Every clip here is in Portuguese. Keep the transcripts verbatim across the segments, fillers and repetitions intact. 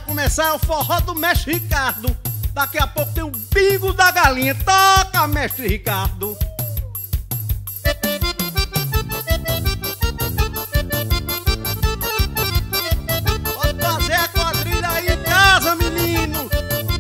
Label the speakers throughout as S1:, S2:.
S1: começar o forró do mestre Ricardo. Daqui a pouco tem o bingo da galinha. Toca, mestre Ricardo. Pode fazer a quadrilha aí em casa, menino.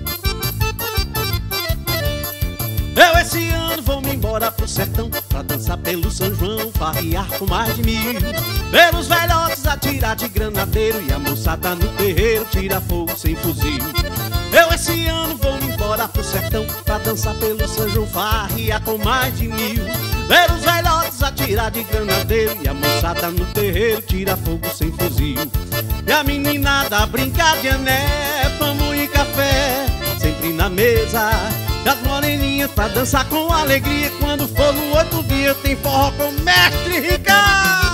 S1: Eu esse ano vou me embora pro sertão pra dançar pelo São João, farrear com mais de mil. Ver os velhotes atirar de granadeiro e a moçada no terreiro tira fogo sem fuzil. Eu esse ano vou me embora pro sertão pra dançar pelo São João, farrear com mais de mil. Ver os velhotes atirar de granadeiro e a moçada no terreiro tira fogo sem fuzil. E a meninada brincar de ané, pão e café, sempre na mesa. Das moreninhas pra dançar com alegria. Quando for no outro dia tem forró com o mestre Ricardo.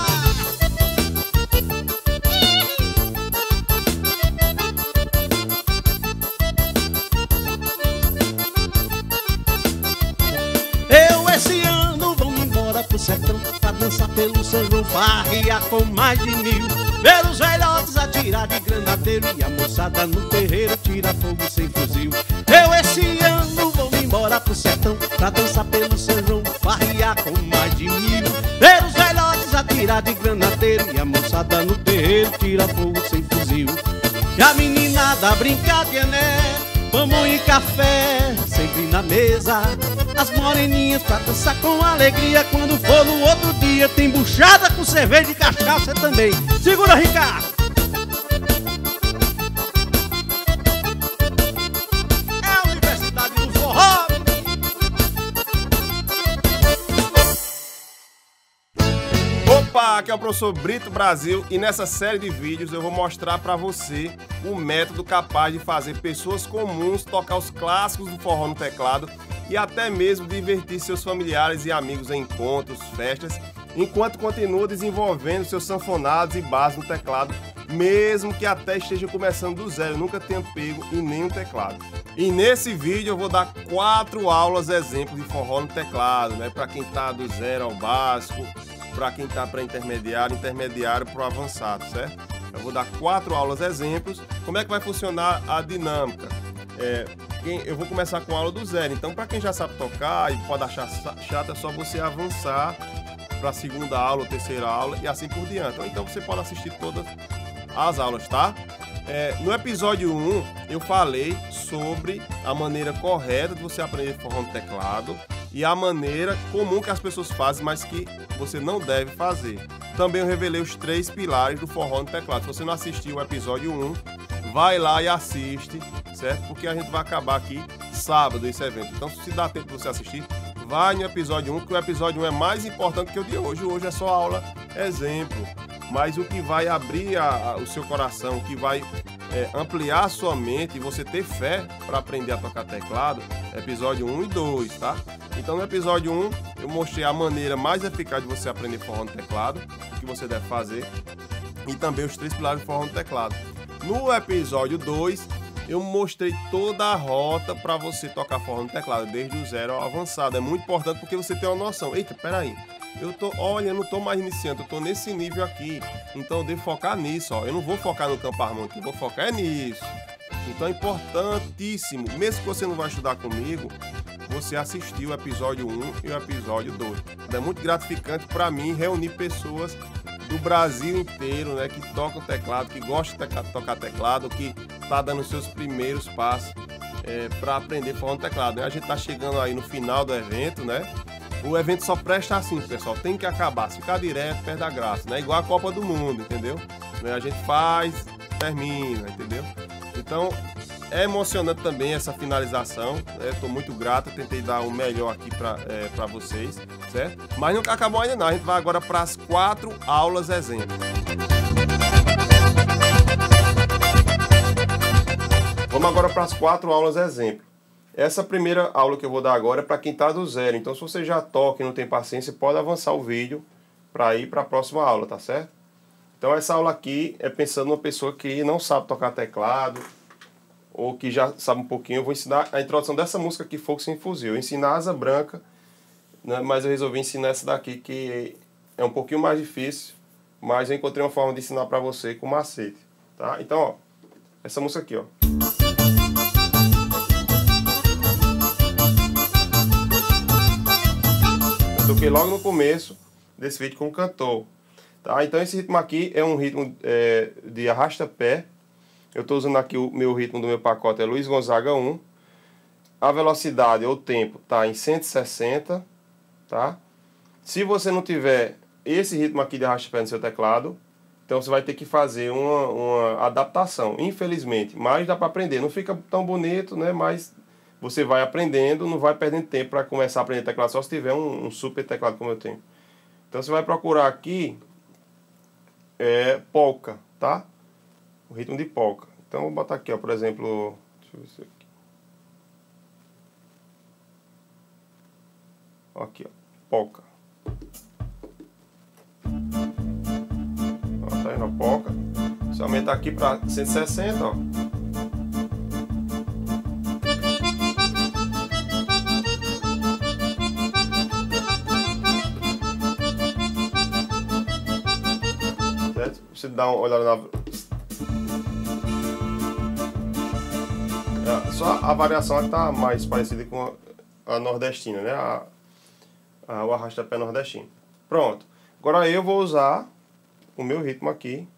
S1: Eu esse ano vou me embora pro sertão pra dançar pelo São João, farrear com mais de mil. Ver os velhotes atirar de granadeiro e a moçada no terreiro tira fogo sem fuzil. Eu esse ano vou me embora pro sertão pra dançar pelo São João, farrear com mais de mil. Ver os velhotes atirar de granadeiro e a moçada no terreiro tira fogo sem fuzil. E a meninada brincar de ané, pão e café, sempre na mesa. As moreninhas pra dançar com alegria. Quando for no outro dia tem buchada com cerveja e cachaça também. Segura, Ricardo! É a Universidade do Forró!
S2: Opa, aqui é o professor Brito Brasil e nessa série de vídeos eu vou mostrar pra você o método capaz de fazer pessoas comuns tocar os clássicos do forró no teclado e até mesmo divertir seus familiares e amigos em encontros, festas, enquanto continua desenvolvendo seus sanfonados e bases no teclado, mesmo que até esteja começando do zero, nunca tenha pego em nenhum teclado. E nesse vídeo eu vou dar quatro aulas exemplos de forró no teclado, né? Para quem tá do zero ao básico, para quem tá para intermediário, intermediário para o avançado, certo? Eu vou dar quatro aulas exemplos. Como é que vai funcionar a dinâmica? É, quem, eu vou começar com a aula do zero, então para quem já sabe tocar e pode achar chato, é só você avançar para a segunda aula ou terceira aula e assim por diante. Ou então você pode assistir todas as aulas, tá? É, no episódio um eu falei sobre a maneira correta de você aprender forró no teclado e a maneira comum que as pessoas fazem, mas que você não deve fazer. Também eu revelei os três pilares do forró no teclado. Se você não assistiu o episódio um, vai lá e assiste, certo? Porque a gente vai acabar aqui sábado esse evento. Então, se dá tempo de você assistir, vai no episódio um, que o episódio um é mais importante que o de hoje. Hoje é só aula exemplo. Mas o que vai abrir a, a, o seu coração, o que vai é, ampliar a sua mente e você ter fé para aprender a tocar teclado, é episódio um e dois, tá? Então no episódio um eu mostrei a maneira mais eficaz de você aprender forró no teclado, o que você deve fazer, e também os três pilares do forró no teclado. No episódio dois eu mostrei toda a rota para você tocar forró no teclado, desde o zero ao avançado. É muito importante porque você tem uma noção. Eita, peraí, eu tô, olha, eu não tô mais iniciante, eu tô nesse nível aqui, então eu devo focar nisso, ó. Eu não vou focar no campo harmônico, eu vou focar é nisso. Então é importantíssimo, mesmo que você não vai estudar comigo, você assistir o episódio um e o episódio dois. É muito gratificante para mim reunir pessoas do Brasil inteiro, né, que tocam teclado, que gostam de tocar teclado, que tá dando seus primeiros passos é, para aprender forró no teclado, né? A gente tá chegando aí no final do evento, né? O evento só presta assim, pessoal, tem que acabar, se ficar direto, perde a graça, né? Igual a Copa do Mundo, entendeu? A gente faz, termina, entendeu? Então, é emocionante também essa finalização, estou né? muito grato, tentei dar o melhor aqui para é, para vocês, certo? Mas não acabou ainda não, a gente vai agora para as quatro aulas exemplo. Vamos agora para as quatro aulas exemplo. Essa primeira aula que eu vou dar agora é para quem está do zero, então se você já toca e não tem paciência, pode avançar o vídeo para ir para a próxima aula, tá certo? Então essa aula aqui é pensando numa pessoa que não sabe tocar teclado, ou que já sabe um pouquinho. Eu vou ensinar a introdução dessa música aqui, Fogo Sem Fuzil. Eu ensino a Asa Branca, né, mas eu resolvi ensinar essa daqui, que é um pouquinho mais difícil, mas eu encontrei uma forma de ensinar para você com macete, tá? Então, ó, essa música aqui, ó. Eu toquei logo no começo desse vídeo com o cantor. Tá? Então esse ritmo aqui é um ritmo é, de arrasta-pé. Eu estou usando aqui o meu ritmo do meu pacote, é Luiz Gonzaga um. A velocidade ou tempo está em cento e sessenta. Tá? Se você não tiver esse ritmo aqui de arrasta-pé no seu teclado, então você vai ter que fazer uma, uma adaptação, infelizmente. Mas dá para aprender. Não fica tão bonito, né? Mas você vai aprendendo, não vai perdendo tempo para começar a aprender teclado, só se tiver um, um super teclado como eu tenho. Então você vai procurar aqui é, polka, tá? O ritmo de polka. Então vou botar aqui, ó, por exemplo, deixa eu ver se aqui. Aqui, ó, polka. Ó, tá indo a polka. Se aumentar aqui para cento e sessenta, ó. Você dá uma olhada na... É, só a variação está mais parecida com a, a nordestina, né? A, a, o arrasta-pé nordestino. Pronto. Agora eu vou usar o meu ritmo aqui.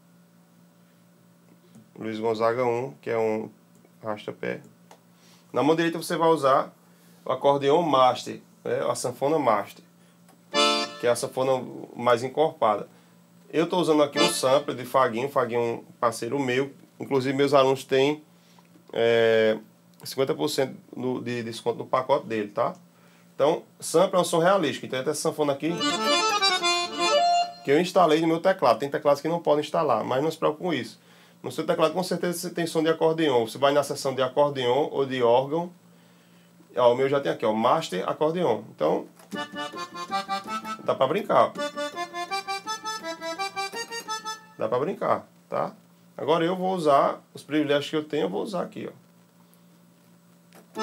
S2: Luiz Gonzaga um, que é um arrasta-pé. Na mão direita você vai usar o acordeão master, né? A sanfona master, que é a sanfona mais encorpada. Eu estou usando aqui um sample de Faguinho, Faguinho é um parceiro meu. Inclusive meus alunos têm é, cinquenta por cento no, de desconto no pacote dele, tá? Então, sample é um som realístico. Então, essa sanfona aqui que eu instalei no meu teclado. Tem teclados que não podem instalar, mas não se preocupe com isso. No seu teclado, com certeza, você tem som de acordeon. Você vai na seção de acordeon ou de órgão. Ó, o meu já tem aqui, ó, Master Acordeon. Então, dá para brincar. Dá pra brincar, tá? Agora eu vou usar os privilégios que eu tenho, eu vou usar aqui, ó.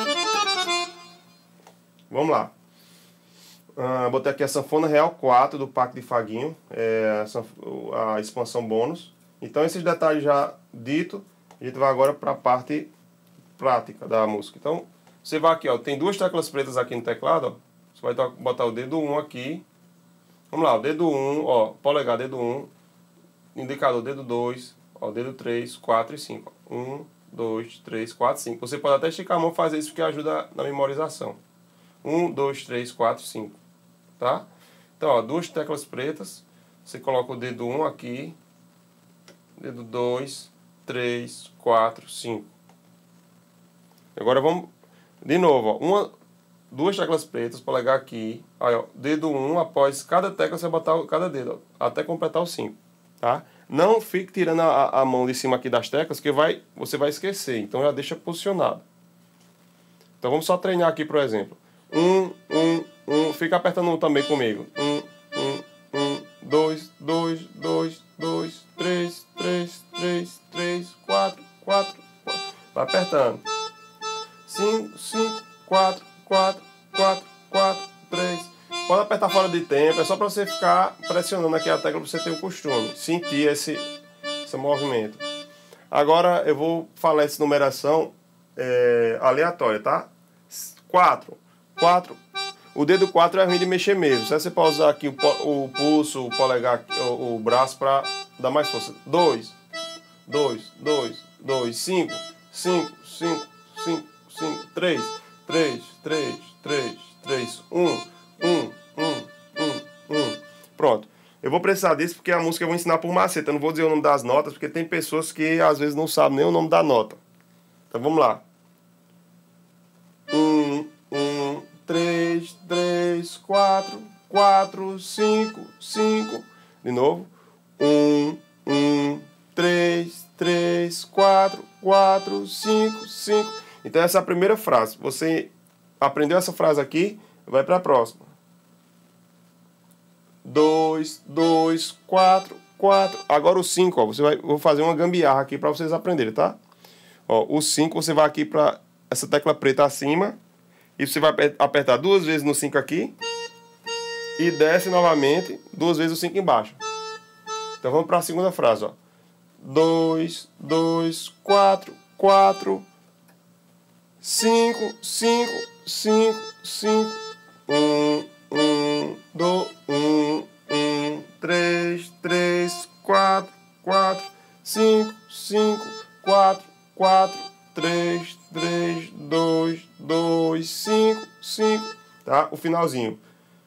S2: Vamos lá. Uh, botei aqui a sanfona real quatro do pack de Faguinho, é a, a expansão bônus. Então esses detalhes já dito, a gente vai agora para a parte prática da música. Então você vai aqui, ó, tem duas teclas pretas aqui no teclado, ó. Você vai botar o dedo um aqui. Vamos lá, o dedo um, ó, polegar, dedo um. Indicador dedo dois, ó, dedo três, quatro e cinco. um, dois, três, quatro, cinco. Você pode até esticar a mão e fazer isso porque ajuda na memorização. um, dois, três, quatro, cinco. Tá? Então, ó, duas teclas pretas. Você coloca o dedo um aqui. Dedo dois, três, quatro, cinco. Agora vamos de novo, ó. Uma, duas teclas pretas, polegar aqui. Aí, ó, dedo um, após cada tecla você botar cada dedo, ó, até completar o cinco. Tá? Não fique tirando a, a mão de cima aqui das teclas, que vai, você vai esquecer. Então já deixa posicionado. Então vamos só treinar aqui, por exemplo. Um, um, um. Fica apertando um também comigo. Um, um, um, dois, dois, dois, dois, três, três, três, três, quatro, quatro, quatro. Vai apertando. Cinco, cinco, quatro, quatro, quatro, quatro, três. Pode apertar fora de tempo, é só para você ficar pressionando aqui a tecla para você ter o costume, sentir esse, esse movimento. Agora eu vou falar essa numeração é, aleatória, tá? quatro. quatro. O dedo quatro é ruim de mexer mesmo. Você pode usar aqui o, o pulso, o polegar, o, o braço para dar mais força. dois. dois, dois, dois, cinco. cinco, cinco, cinco, cinco, três. três, três, três, três, um. Um, um, um, um. Pronto. Eu vou precisar disso porque a música eu vou ensinar por macete. Eu não vou dizer o nome das notas porque tem pessoas que às vezes não sabem nem o nome da nota. Então vamos lá. Um, um, três, três, quatro, quatro, cinco, cinco. De novo. Um, um, três, três, quatro, quatro, cinco, cinco. Então essa é a primeira frase. Você aprendeu essa frase aqui, vai para a próxima. dois, dois, quatro, quatro. Agora o cinco, ó, você vai, vou fazer uma gambiarra aqui para vocês aprenderem, tá? Ó, o cinco você vai aqui para essa tecla preta acima e você vai apertar duas vezes no cinco aqui e desce novamente duas vezes o cinco embaixo. Então vamos para a segunda frase, ó. dois, dois, quatro, quatro, cinco, cinco, cinco, cinco, um, um, dois, um, um, três, três, quatro, quatro, cinco, cinco, quatro, quatro, três, três, dois, dois, cinco, cinco, tá? O finalzinho.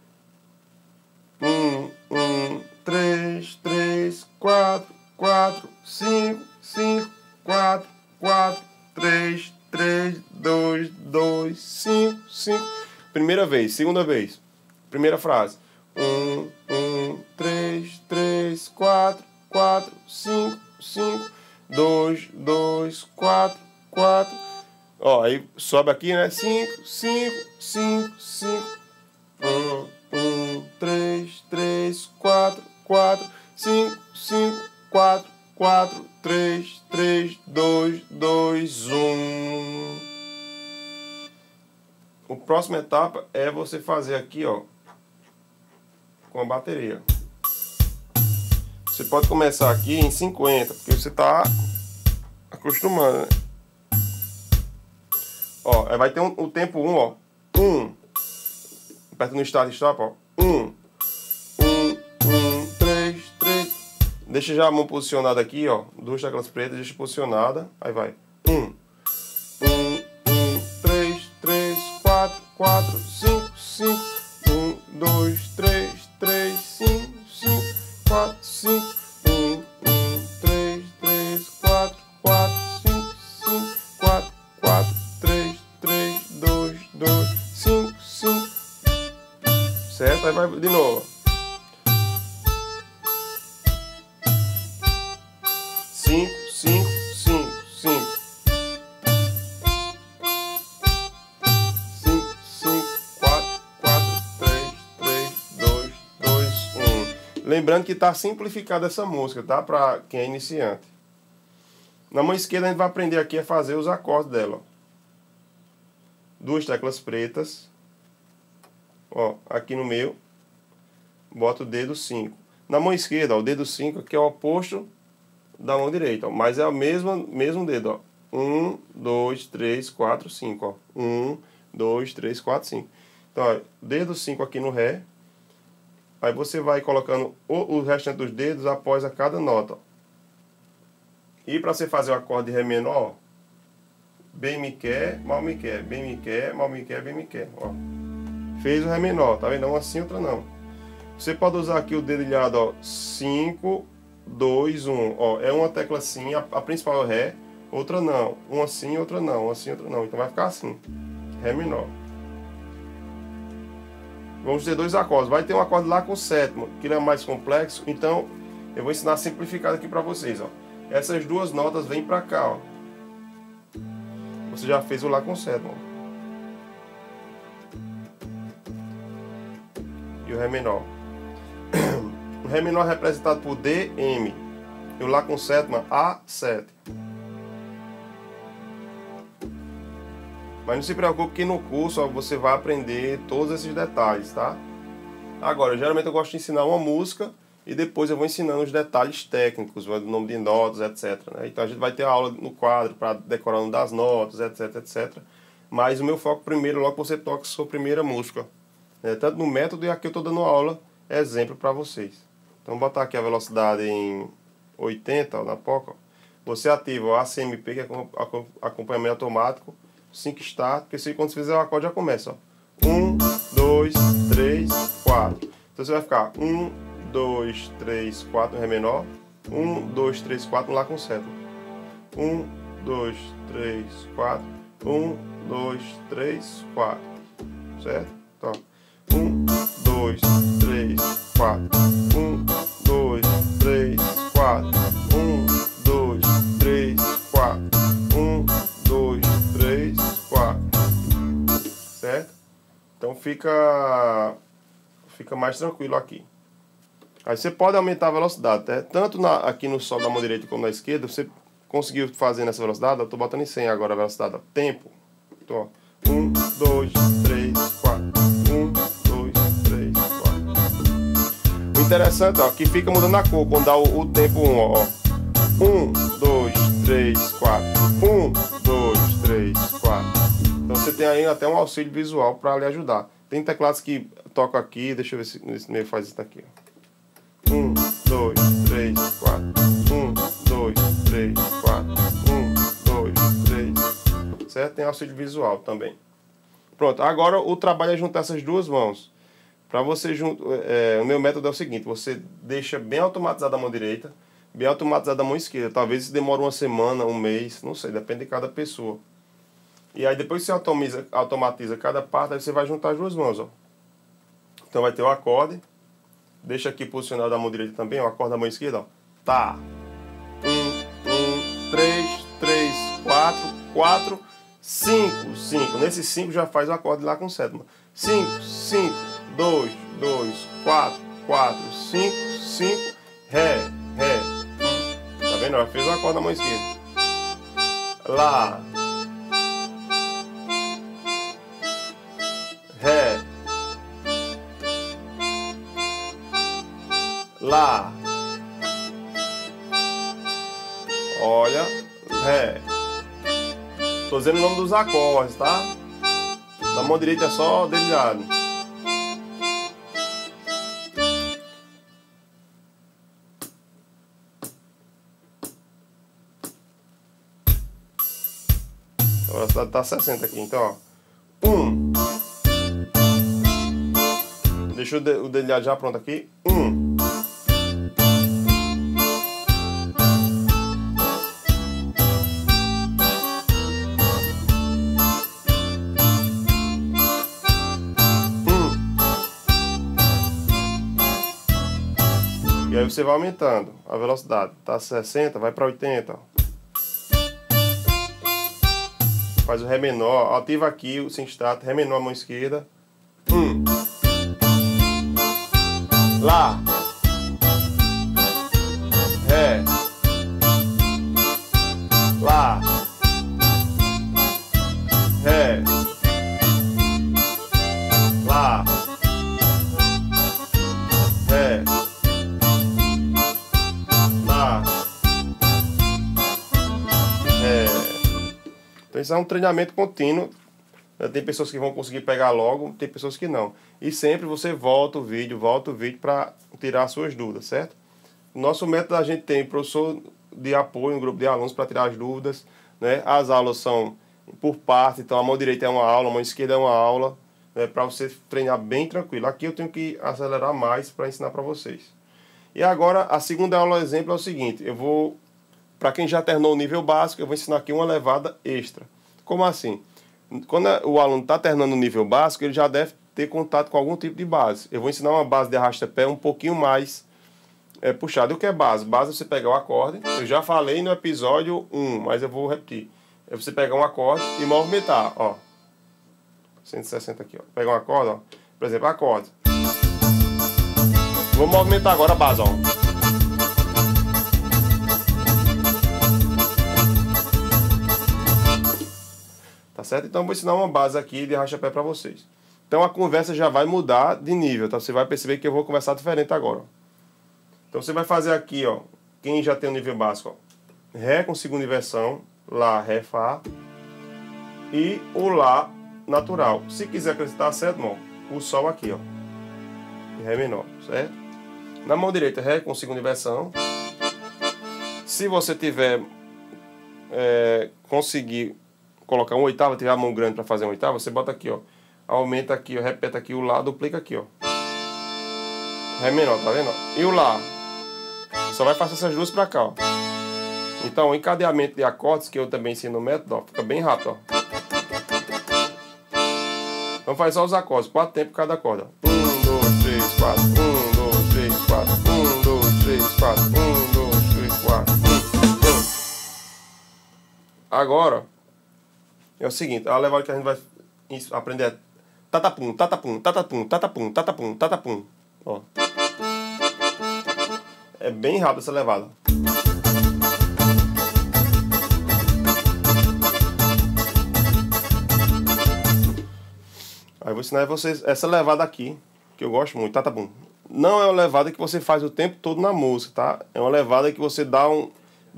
S2: um, um, três, três, quatro, quatro, cinco, cinco, quatro, quatro, três, três, dois, dois, cinco, cinco. Primeira vez, segunda vez. Primeira frase. um, um, três, três, quatro, quatro, cinco, cinco, dois, dois, quatro, quatro. Ó, aí sobe aqui, né? cinco, cinco, cinco, cinco. um, um, três, três, quatro, quatro, cinco, cinco, quatro, quatro, três, três, dois, dois, um. A próxima etapa é você fazer aqui, ó, com a bateria. Você pode começar aqui em cinquenta, porque você tá acostumando, né? Ó, aí vai ter um, o tempo um, ó. um. Aperta no start e stop, ó. um. um, um, três, três. Deixa já a mão posicionada aqui, ó. Duas teclas pretas, deixa posicionada. Aí vai. um. um, um, três, três, quatro, quatro, cinco, cinco. um, dois, três, três, cinco, cinco, quatro, cinco. um, um, três, três, quatro, quatro, cinco, cinco, quatro, quatro, três, três, dois, dois, cinco, cinco. Certo? Aí vai de novo. cinco, cinco, cinco, cinco. cinco, cinco, quatro, quatro, três, três, dois, dois, um. Lembrando que está simplificada essa música, tá? Para quem é iniciante. Na mão esquerda a gente vai aprender aqui a fazer os acordes dela. Duas teclas pretas. Ó, aqui no meio, bota o dedo cinco. Na mão esquerda, ó, o dedo cinco aqui é o oposto da mão direita, ó, mas é o mesmo, mesmo dedo, ó. um, dois, três, quatro, cinco, ó. um, dois, três, quatro, cinco. Então, ó, dedo cinco aqui no Ré. Aí você vai colocando o, o restante dos dedos após a cada nota, ó. E para você fazer o acorde de Ré menor, ó, Bem me quer, mal me quer, bem me quer, mal me quer, bem me quer, ó. Fez o Ré menor, tá vendo? Uma assim, outra não. Você pode usar aqui o dedilhado, ó, cinco, dois, um, ó, é uma tecla assim, a, a principal é o Ré, outra não, uma assim, outra não, uma assim, outra não, então vai ficar assim, Ré menor. Vamos ter dois acordes, vai ter um acorde lá com o sétimo, que ele é mais complexo, então eu vou ensinar simplificado aqui pra vocês, ó. Essas duas notas vêm pra cá, ó. Você já fez o lá com o sétimo, ó. E o Ré menor. O Ré menor é representado por D, M. E o Lá com sétima, A, sete. Mas não se preocupe que no curso, ó, você vai aprender todos esses detalhes, tá? Agora, geralmente eu gosto de ensinar uma música e depois eu vou ensinando os detalhes técnicos, o nome de notas, etcétera, né? Então a gente vai ter aula no quadro para decorar o nome das notas, etc, etcétera. Mas o meu foco primeiro, logo que você toca a sua primeira música. É, tanto no método e aqui eu estou dando aula, exemplo para vocês. Então vou botar aqui a velocidade em oitenta, ó, na poca. Ó. Você ativa o A C M P, que é acompanhamento automático, cinco start, porque se quando você fizer o acorde já começa. um, dois, três, quatro. Então você vai ficar um, dois, três, quatro no Ré menor, um, dois, três, quatro no Lá com sétima. um, dois, três, quatro, um, dois, três, quatro. Certo? Então, um, dois, três, quatro. um, dois, três, quatro. um, dois, três, quatro. um, dois, três, quatro. Certo? Então fica fica mais tranquilo aqui. Aí você pode aumentar a velocidade, tá? Tanto na, aqui no sol da mão direita como na esquerda. Você conseguiu fazer nessa velocidade? Eu estou botando em cem agora a velocidade. Ó. Tempo. Então, ó. um, dois, três, quatro. um, dois, três, quatro. O interessante, ó, que fica mudando a cor quando dá o, o tempo um, ó. Um, dois, três, quatro. Um, dois, três, quatro. Então você tem aí até um auxílio visual para lhe ajudar. Tem teclados que tocam aqui, deixa eu ver se nesse meio faz isso daqui. Um, dois, três, quatro. Um, dois, três, quatro. Um, dois, três. Certo? Tem auxílio visual também. Pronto, agora o trabalho é juntar essas duas mãos. Para você junto, é, o meu método é o seguinte: você deixa bem automatizada a mão direita, bem automatizada a mão esquerda. Talvez isso demore uma semana, um mês, não sei, depende de cada pessoa. E aí depois que você automatiza, automatiza cada parte, aí você vai juntar as duas mãos, ó. Então vai ter o acorde. Deixa aqui posicionado a mão direita também, o acorde da mão esquerda, ó. Tá. Um, um, três, três, quatro, quatro, cinco, cinco. Nesse cinco já faz o acorde lá com sétima. Cinco, cinco, dois, dois, quatro, quatro, cinco, cinco, ré, ré. Tá vendo? Já fez o acorde da mão esquerda. Lá. Ré. Lá. Olha. Ré. Tô dizendo o nome dos acordes, tá? Da mão direita é só dedilhado. A velocidade tá sessenta aqui, então, ó. Um. Deixa o, de, o dedilhado já pronto aqui. Um. E aí você vai aumentando a velocidade. Tá sessenta, vai para oitenta. Ó. Faz o Ré menor. Ativa aqui o sextato. Ré menor, a mão esquerda. Um. Lá. Ré. Lá. Ré. Lá. Ré. Lá. Ré. Então isso é um treinamento contínuo. Tem pessoas que vão conseguir pegar logo, tem pessoas que não. E sempre você volta o vídeo, volta o vídeo para tirar as suas dúvidas, certo? Nosso método a gente tem professor de apoio, um grupo de alunos para tirar as dúvidas, né? As aulas são por parte, então a mão direita é uma aula, a mão esquerda é uma aula, né? Para você treinar bem tranquilo. Aqui eu tenho que acelerar mais para ensinar para vocês. E agora a segunda aula exemplo é o seguinte: eu vou, para quem já terminou o nível básico, eu vou ensinar aqui uma levada extra. Como assim? Quando o aluno está terminando o nível básico, ele já deve ter contato com algum tipo de base. Eu vou ensinar uma base de arrasta-pé um pouquinho mais é, puxada. E o que é base? Base é você pegar o acorde. Eu já falei no episódio um, mas eu vou repetir. É você pegar um acorde e movimentar, ó. cento e sessenta aqui, ó. Pegar um acorde, ó. Por exemplo, acorde. Vou movimentar agora a base, ó. Tá certo? Então eu vou ensinar uma base aqui de arrasta-pé para vocês. Então a conversa já vai mudar de nível, tá? Você vai perceber que eu vou conversar diferente agora, ó. Então você vai fazer aqui, ó, quem já tem o nível básico, ó, Ré com segunda inversão, Lá, Ré, Fá, e o Lá natural. Se quiser acrescentar a sétima, ó, o Sol aqui, ó, Ré menor, certo? Na mão direita, Ré com segunda inversão. Se você tiver, é, conseguir colocar uma oitava, tiver a mão grande para fazer uma oitava, você bota aqui, ó, aumenta aqui, ó, repete aqui o Lá, duplica aqui, ó, Ré menor, tá vendo? E o Lá, só vai fazer essas duas para cá, ó. Então o encadeamento de acordes, que eu também ensino no método, ó, fica bem rápido, ó. Então faz só os acordes, quatro tempos cada acorde, ó. Um, dois, três, quatro, um, dois, três, quatro, um, dois, três, quatro, um, dois, três, quatro, um, um. Agora é o seguinte, a levada que a gente vai aprender é tatapum, tatapum, tatapum, tatapum, tatapum, tatapum. Ó. É bem rápido essa levada. Aí eu vou ensinar vocês essa levada aqui, que eu gosto muito, tatapum. Não é uma levada que você faz o tempo todo na música, tá? É uma levada que você dá um,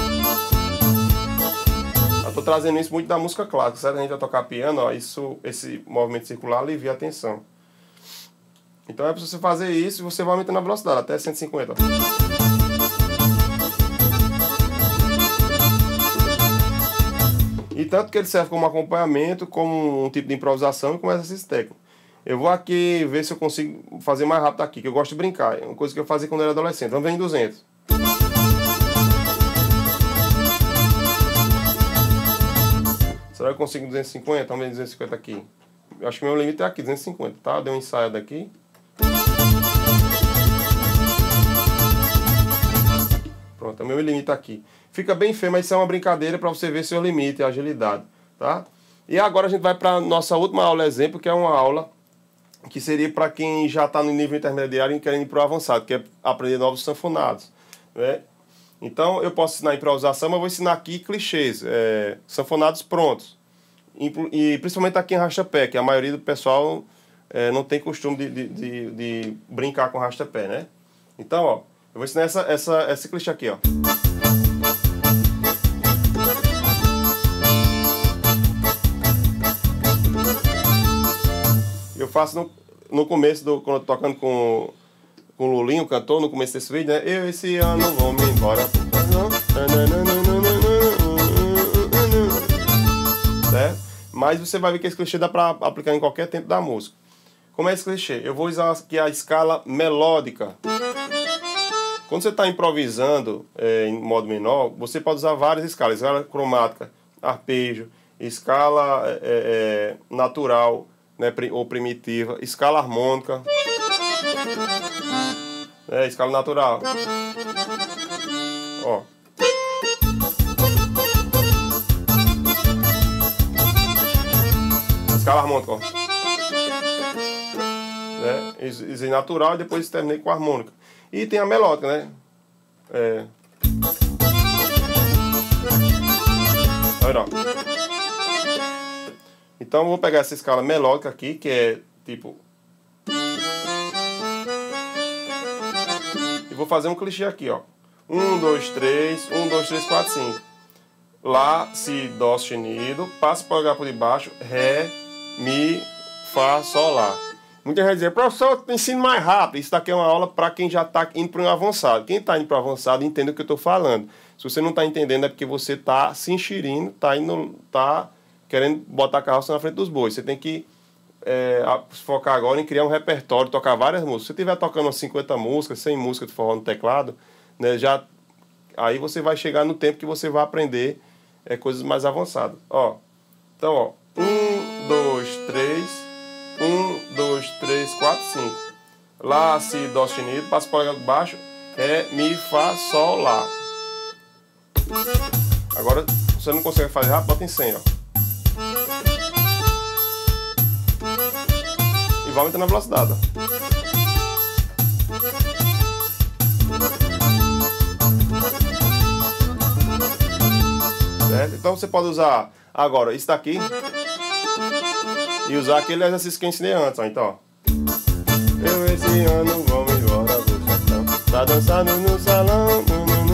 S2: tô trazendo isso muito da música clássica, certo? A gente vai tocar piano, ó, isso, esse movimento circular alivia a tensão. Então é para você fazer isso e você vai aumentando a velocidade, até cento e cinquenta. E tanto que ele serve como acompanhamento, como um tipo de improvisação e como exercício técnico. Eu vou aqui ver se eu consigo fazer mais rápido aqui, que eu gosto de brincar. É uma coisa que eu fazia quando eu era adolescente. Vamos ver em duzentos. Será que eu consigo duzentos e cinquenta? Vamos ver duzentos e cinquenta aqui. Eu acho que meu limite é aqui, duzentos e cinquenta, tá? Deu um ensaio daqui. Pronto, é o meu limite aqui. Fica bem feio, mas isso é uma brincadeira para você ver seu limite e agilidade, tá? E agora a gente vai para a nossa última aula exemplo, que é uma aula que seria para quem já está no nível intermediário e querendo ir para o avançado, que é aprender novos sanfonados, né? Então eu posso ensinar improvisação, mas vou ensinar aqui clichês, é, sanfonados prontos. E principalmente aqui em Arrasta-Pé, que a maioria do pessoal é, não tem costume de, de, de, de brincar com arrasta-pé, né? Então, ó, eu vou ensinar essa, essa, esse clichê aqui, ó. Eu faço no, no começo, do, quando eu tô tocando com, com o Lulinho, o cantor, no começo desse vídeo, né? Eu esse ano vou me embora. Certo? Mas você vai ver que esse clichê dá para aplicar em qualquer tempo da música. Como é esse clichê? Eu vou usar aqui a escala melódica. Quando você está improvisando é, em modo menor, você pode usar várias escalas. Escala cromática, arpejo, escala é, é, natural, né, ou primitiva, escala harmônica, é, escala natural. Ó. Escala harmônica, ó. É, isso é natural e depois terminei com a harmônica. E tem a melódica, né? É. Olha, ó. Então eu vou pegar essa escala melódica aqui, que é tipo... E vou fazer um clichê aqui, ó. Um, dois, três, um, dois, três, quatro, cinco. Lá, si, dó sustenido, passo para polegar por debaixo, ré, mi, fá, sol, lá. Muita gente vai dizer, professor, eu ensino mais rápido. Isso daqui é uma aula para quem já está indo para um avançado. Quem está indo para o avançado entende o que eu estou falando. Se você não está entendendo é porque você está se enxerindo, está indo, tá querendo botar a carroça na frente dos bois. Você tem que é, focar agora em criar um repertório, tocar várias músicas. Se você estiver tocando umas cinquenta músicas, cem músicas de forró no teclado, né, já, aí você vai chegar no tempo que você vai aprender é, coisas mais avançadas. Ó, então, ó, um, dois, três... Um, dois, três, quatro, cinco. Lá, si, dó sustenido, passo para baixo, ré, mi, fá, sol, lá. Agora, se você não consegue fazer rápido, bota em cem, ó. E vai aumentando a velocidade, ó. Certo? Então você pode usar agora isso daqui e usar aquele exercício que eu ensinei antes, ó. Então, ó. Eu esse ano vou me embora do sertão, pra dançar no salão.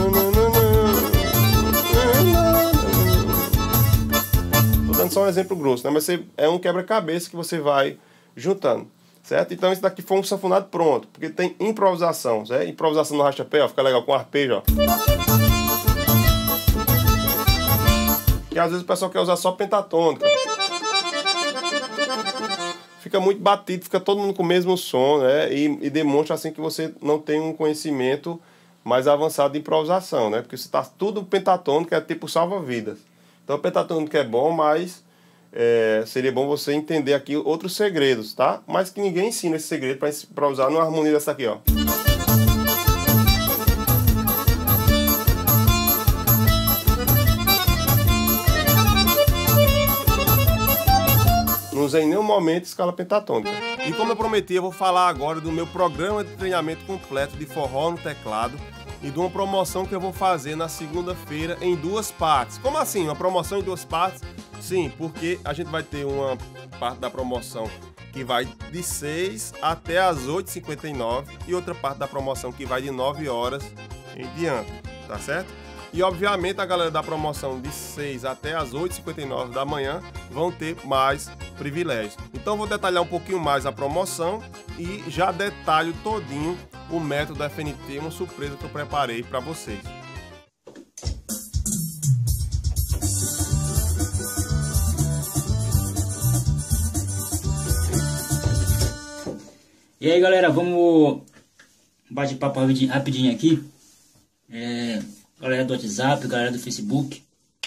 S2: Tô dando só um exemplo grosso, né? Mas você, é um quebra-cabeça que você vai juntando, certo? Então esse daqui foi um sanfonado pronto, porque tem improvisação, certo? Improvisação no arrasta-pé, ó, fica legal com arpejo, ó. Que às vezes o pessoal quer usar só pentatônica. Fica muito batido, fica todo mundo com o mesmo som, né? E, e demonstra assim que você não tem um conhecimento mais avançado de improvisação, né? Porque você tá tudo pentatônico, é tipo salva-vidas. Então o pentatônico é bom, mas é, seria bom você entender aqui outros segredos, tá? Mas que ninguém ensina esse segredo para improvisar numa harmonia dessa aqui, ó. Não usei em nenhum momento escala pentatônica. E como eu prometi, eu vou falar agora do meu programa de treinamento completo de forró no teclado e de uma promoção que eu vou fazer na segunda-feira em duas partes. Como assim? Uma promoção em duas partes? Sim, porque a gente vai ter uma parte da promoção que vai de seis até as oito e cinquenta e nove e outra parte da promoção que vai de nove horas em diante, tá certo? E obviamente a galera da promoção de seis até as oito e cinquenta e nove da manhã vão ter mais privilégios. Então vou detalhar um pouquinho mais a promoção e já detalho todinho o método F N T, uma surpresa que eu preparei para vocês.
S3: E aí galera, vamos bate papo rapidinho, rapidinho aqui. É, galera do WhatsApp, galera do Facebook.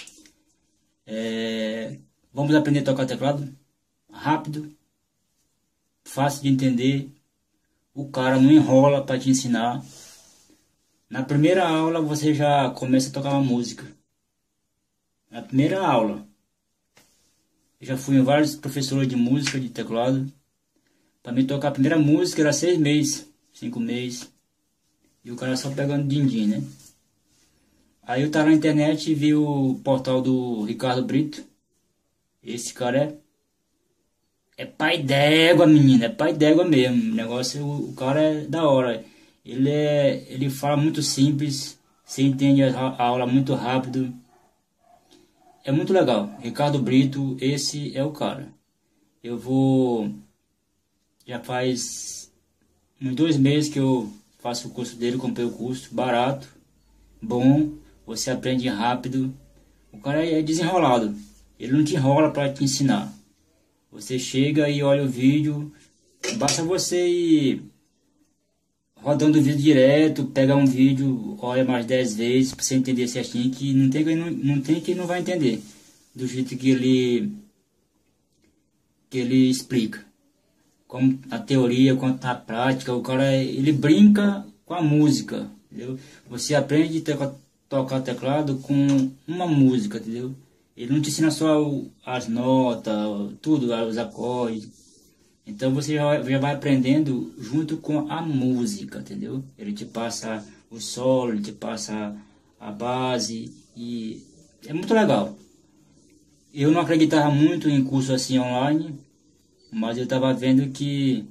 S3: É, vamos aprender a tocar teclado rápido, fácil de entender. O cara não enrola para te ensinar. Na primeira aula você já começa a tocar uma música. Na primeira aula. Eu já fui em vários professores de música de teclado. Para mim tocar a primeira música era seis meses, cinco meses. E o cara só pegando din-din, né? Aí eu tava na internet e vi o portal do Ricardo Brito. Esse cara é... É pai d'égua, menina. É pai d'égua mesmo. O negócio, o, o cara é da hora. Ele, é, ele fala muito simples. Você entende a, a aula muito rápido. É muito legal. Ricardo Brito, esse é o cara. Eu vou... Já faz uns dois meses que eu faço o curso dele, comprei o curso, barato, bom, você aprende rápido. O cara é desenrolado, ele não te enrola para te ensinar. Você chega e olha o vídeo, basta você ir rodando o vídeo direto, pegar um vídeo, olha mais dez vezes para você entender certinho, que não tem que não, não tem que não vai entender do jeito que ele que ele explica. Como na teoria, quanto na prática, o cara ele brinca com a música, entendeu? Você aprende a tocar teclado com uma música, entendeu? Ele não te ensina só as notas, tudo, os acordes. Então você já, já vai aprendendo junto com a música, entendeu? Ele te passa o solo, ele te passa a base e é muito legal. Eu não acreditava muito em curso assim online, mas eu estava vendo que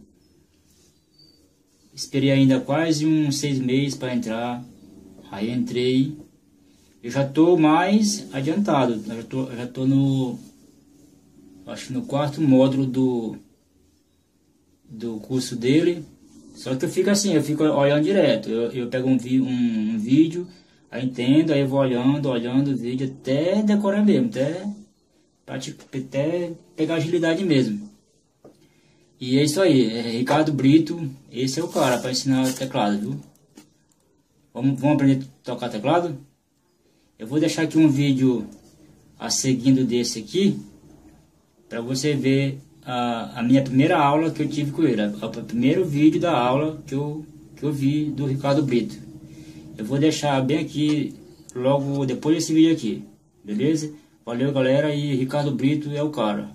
S3: esperei ainda quase uns seis meses para entrar. Aí entrei. Eu já estou mais adiantado. Eu já estou já tô no... Acho no quarto módulo do, do curso dele. Só que eu fico assim, eu fico olhando direto. Eu, eu pego um, vi, um, um vídeo, aí entendo, aí eu vou olhando, olhando o vídeo até decorar mesmo. Até, até pegar agilidade mesmo. E é isso aí, é Ricardo Brito, esse é o cara para ensinar teclado, viu? Vamos, vamos aprender a tocar teclado? Eu vou deixar aqui um vídeo a seguindo desse aqui, para você ver a, a minha primeira aula que eu tive com ele, o primeiro vídeo da aula que eu, que eu vi do Ricardo Brito. Eu vou deixar bem aqui, logo depois desse vídeo aqui, beleza? Valeu galera, e Ricardo Brito é o cara.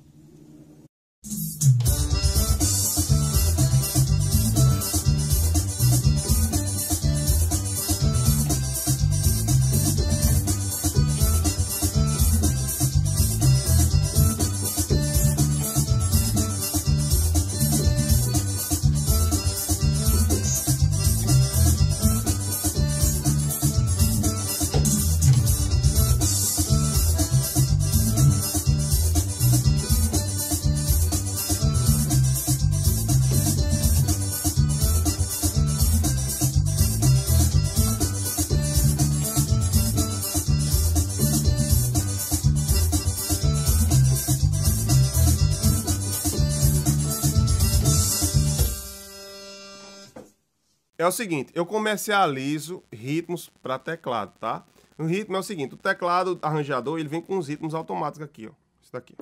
S2: É o seguinte, eu comercializo ritmos para teclado, tá? O ritmo é o seguinte, o teclado arranjador, ele vem com os ritmos automáticos aqui, ó. Isso daqui.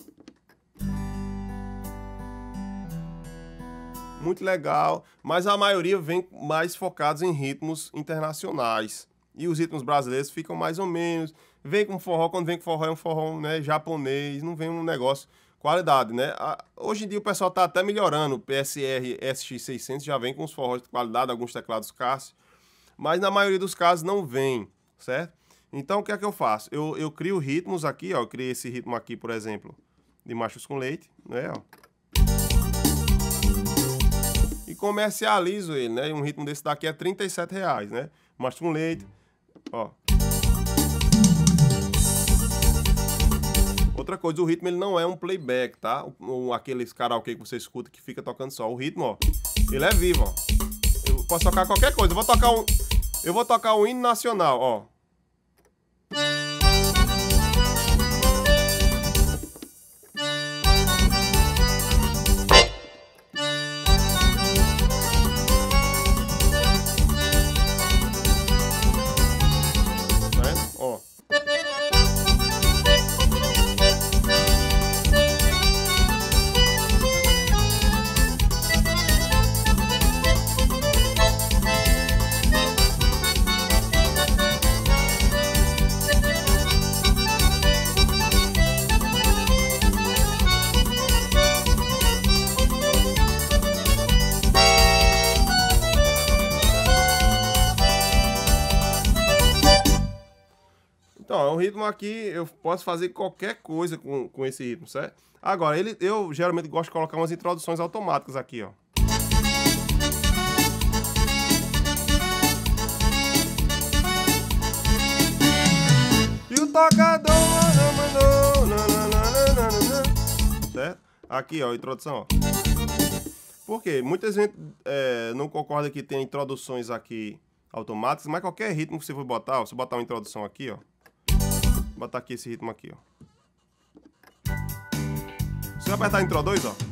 S2: Muito legal, mas a maioria vem mais focados em ritmos internacionais. E os ritmos brasileiros ficam mais ou menos. Vem com forró, quando vem com forró é um forró, né, japonês, não vem um negócio qualidade, né? Hoje em dia o pessoal tá até melhorando, o P S R S X seiscentos já vem com os forrós de qualidade, alguns teclados Cássio, mas na maioria dos casos não vem, certo? Então o que é que eu faço? Eu, eu crio ritmos aqui, ó, eu criei esse ritmo aqui, por exemplo, de Machos com Leite, né, ó. E comercializo ele, né? Um ritmo desse daqui é trinta e sete reais, né? Machos com Leite, ó. outra coisa, o ritmo ele não é um playback, tá? Um, aqueles karaokê que você escuta que fica tocando só. O ritmo, ó, ele é vivo, ó. Eu posso tocar qualquer coisa. Eu vou tocar um, eu vou tocar um hino nacional, ó. Então, é um ritmo aqui, eu posso fazer qualquer coisa com, com esse ritmo, certo? Agora, ele, eu geralmente gosto de colocar umas introduções automáticas aqui, ó. E o tocador... Certo? Aqui, ó, a introdução, ó. Por quê? Muita gente é, não concorda que tem introduções aqui automáticas, mas qualquer ritmo que você for botar, ó, se botar uma introdução aqui, ó. Vou botar aqui esse ritmo aqui, ó. Se eu apertar Intro dois, ó.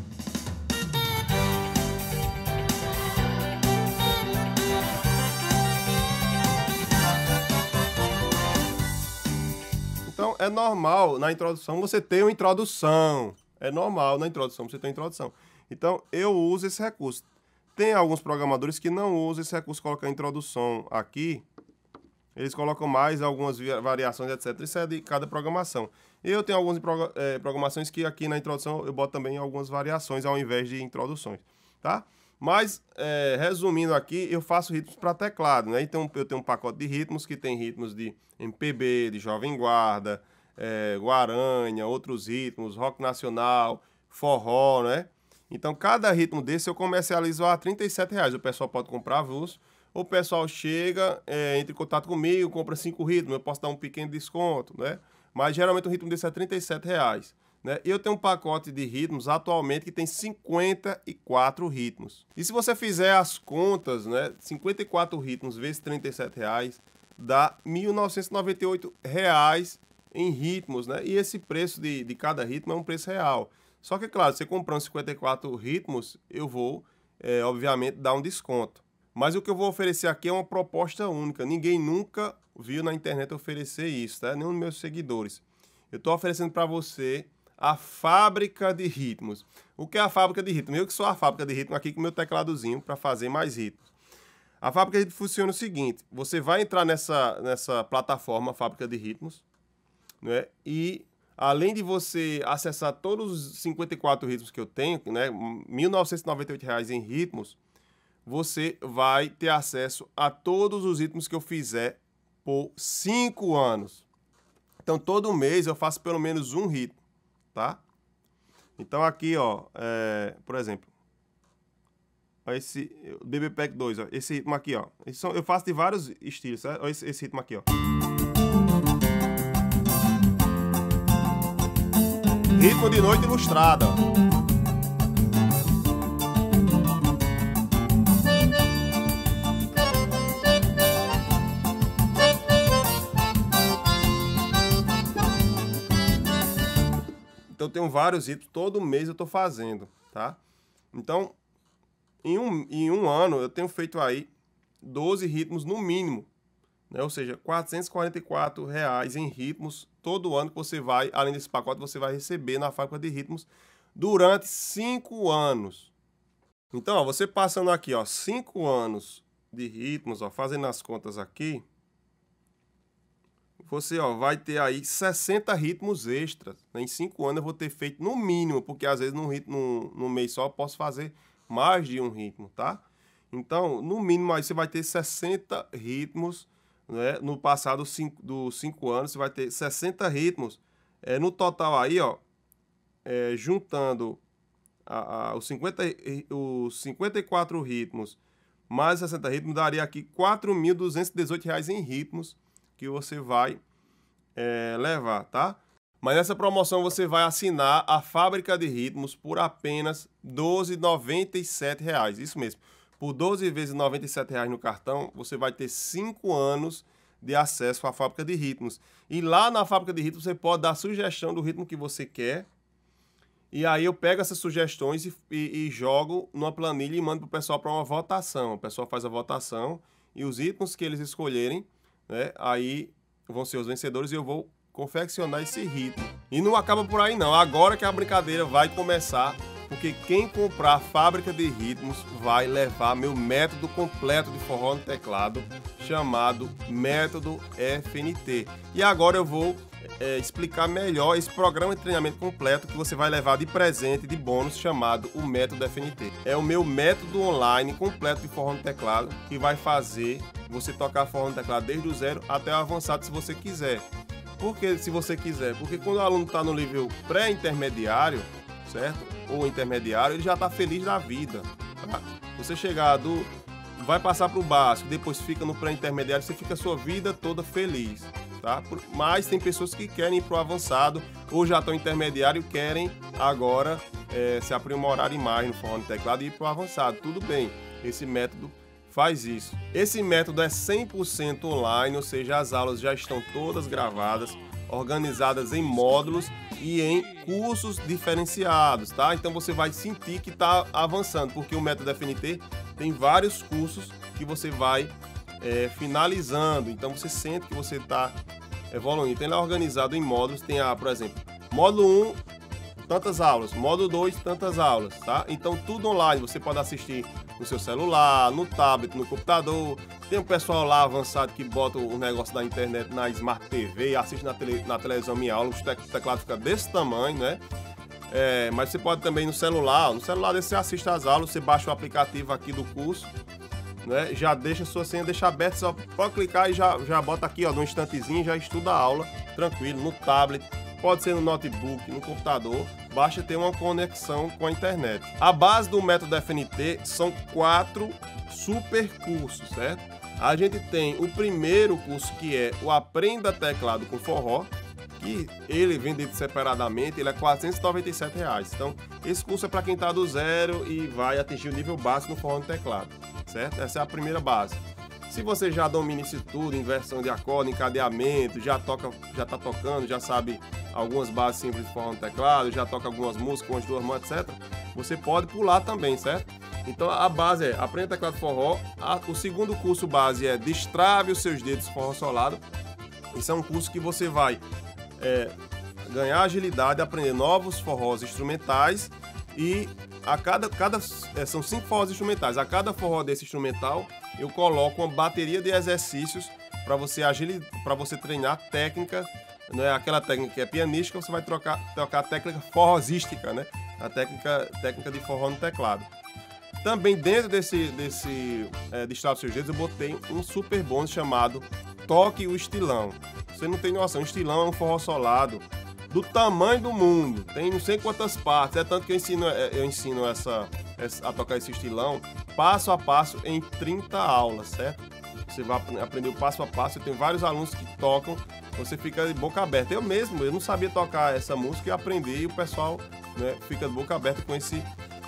S2: Então, é normal na introdução você ter uma introdução. É normal na introdução você ter uma introdução. Então, eu uso esse recurso. Tem alguns programadores que não usam esse recurso, colocar a introdução aqui. Eles colocam mais algumas variações, etcétera. Isso é de cada programação. Eu tenho algumas é, programações que aqui na introdução eu boto também algumas variações ao invés de introduções, tá? Mas, é, resumindo aqui, eu faço ritmos para teclado, né? Então, eu tenho um pacote de ritmos que tem ritmos de M P B, de Jovem Guarda, é, Guaranha, outros ritmos, rock nacional, forró, né? Então, cada ritmo desse eu comercializo a trinta e sete reais. O pessoal pode comprar avulso. O pessoal chega, é, entra em contato comigo, compra cinco ritmos, eu posso dar um pequeno desconto, né? Mas geralmente o ritmo desse é trinta e sete reais, né? E eu tenho um pacote de ritmos atualmente que tem cinquenta e quatro ritmos. E se você fizer as contas, né? cinquenta e quatro ritmos vezes trinta e sete reais dá mil novecentos e noventa e oito reais em ritmos, né? E esse preço de, de cada ritmo é um preço real. Só que, claro, você comprando cinquenta e quatro ritmos, eu vou, é, obviamente, dar um desconto. Mas o que eu vou oferecer aqui é uma proposta única. Ninguém nunca viu na internet oferecer isso, tá? Nenhum dos meus seguidores. Eu estou oferecendo para você a fábrica de ritmos. O que é a fábrica de ritmos? Eu que sou a fábrica de ritmos aqui com o meu tecladozinho para fazer mais ritmos. A fábrica de ritmos funciona o seguinte. Você vai entrar nessa, nessa plataforma, Fábrica de Ritmos, né? E além de você acessar todos os cinquenta e quatro ritmos que eu tenho, né? mil novecentos e noventa e oito reais em ritmos, você vai ter acesso a todos os ritmos que eu fizer por cinco anos. Então, todo mês eu faço pelo menos um ritmo, tá? Então, aqui, ó, é, por exemplo, esse B B Pack dois, ó, esse ritmo aqui, ó. Esse, eu faço de vários estilos, certo? Olha esse, esse ritmo aqui, ó. Ritmo de noite ilustrada, ó. Então, eu tenho vários ritmos, todo mês eu tô fazendo, tá? Então, em um, em um ano, eu tenho feito aí doze ritmos no mínimo, né? Ou seja, quatrocentos e quarenta e quatro reais em ritmos todo ano que você vai, além desse pacote, você vai receber na fábrica de ritmos durante cinco anos. Então, ó, você passando aqui, ó, cinco anos de ritmos, ó, fazendo as contas aqui, você, ó, vai ter aí sessenta ritmos extras, né? Em cinco anos eu vou ter feito no mínimo, porque às vezes num, ritmo, num, num mês só eu posso fazer mais de um ritmo, tá? Então, no mínimo aí você vai ter sessenta ritmos, né? No passado cinco, dos cinco anos você vai ter sessenta ritmos. É, no total aí, ó, é, juntando a, a, os, cinquenta, os cinquenta e quatro ritmos mais sessenta ritmos, daria aqui quatro mil duzentos e dezoito reais em ritmos que você vai é, levar, tá? Mas nessa promoção você vai assinar a Fábrica de Ritmos por apenas doze reais e noventa e sete reais. Isso mesmo. Por doze vezes noventa e sete reais no cartão, você vai ter cinco anos de acesso à Fábrica de Ritmos. E lá na Fábrica de Ritmos você pode dar sugestão do ritmo que você quer. E aí eu pego essas sugestões e, e, e jogo numa planilha e mando para o pessoal para uma votação. O pessoal faz a votação e os ritmos que eles escolherem, né, aí vão ser os vencedores e eu vou confeccionar esse ritmo. E não acaba por aí não. Agora que a brincadeira vai começar, porque quem comprar a Fábrica de Ritmos vai levar meu método completo de forró no teclado, chamado Método F N T. E agora eu vou é, explicar melhor esse programa de treinamento completo que você vai levar de presente, de bônus, chamado o Método F N T. É o meu método online completo de forró no teclado, que vai fazer você tocar forró no teclado desde o zero até o avançado, se você quiser. Por que se você quiser? Porque quando o aluno está no nível pré-intermediário, certo? Ou intermediário, ele já está feliz da vida. Tá? Você chegar do... vai passar para o básico, depois fica no pré-intermediário, você fica a sua vida toda feliz. Tá? Mas tem pessoas que querem ir para o avançado ou já estão intermediário e querem agora é, se aprimorarem mais no forró no teclado e ir para o avançado. Tudo bem, esse método faz isso. Esse método é cem por cento online, ou seja, as aulas já estão todas gravadas, organizadas em módulos e em cursos diferenciados, tá? Então você vai sentir que está avançando, porque o método F N T tem vários cursos que você vai é, finalizando, então você sente que você está evoluindo. Tem lá organizado em módulos, tem, a, por exemplo, módulo um, tantas aulas, módulo dois, tantas aulas, tá? Então tudo online, você pode assistir no seu celular, no tablet, no computador. Tem um pessoal lá avançado que bota o negócio da internet na Smart T V, assiste na, tele, na televisão minha aula, o teclado fica desse tamanho, né? É, mas você pode também no celular, no celular desse você assiste as aulas, você baixa o aplicativo aqui do curso, né? Já deixa a sua senha, deixa aberta, só pode clicar e já, já bota aqui, ó, num instantezinho, já estuda a aula, tranquilo, no tablet. Pode ser no notebook, no computador, basta ter uma conexão com a internet. A base do método F N T são quatro super cursos, certo? A gente tem o primeiro curso, que é o Aprenda Teclado com Forró, que ele vendido separadamente, ele é quatrocentos e noventa e sete reais. Então, esse curso é para quem está do zero e vai atingir o nível básico no forró no teclado, certo? Essa é a primeira base. Se você já domina isso tudo, inversão de acorde, encadeamento, já toca, já tá tocando, já sabe algumas bases simples de forró no teclado, já toca algumas músicas com as duas mãos, etcétera, você pode pular também, certo? Então a base é Aprenda Teclado Forró. A, o segundo curso base é Destrave os seus dedos forró solado. Isso é um curso que você vai é, ganhar agilidade, aprender novos forrós instrumentais e a cada, cada é, são cinco forrós instrumentais. A cada forró desse instrumental eu coloco uma bateria de exercícios para você agilidade, para você treinar técnica, né? Aquela técnica que é pianística, você vai trocar, trocar a técnica forrosística, né? A técnica, técnica de forró no teclado. Também dentro desse, desse é, Destrave os seus dedos, eu botei um super bônus chamado Toque o Estilão. Você não tem noção, o estilão é um forró solado do tamanho do mundo, tem não sei quantas partes, é tanto que eu ensino, eu ensino essa, essa, a tocar esse estilão passo a passo em trinta aulas, certo? Você vai aprender o passo a passo, eu tenho vários alunos que tocam, você fica de boca aberta. Eu mesmo, eu não sabia tocar essa música e aprendi, e o pessoal, né, fica de boca aberta com esse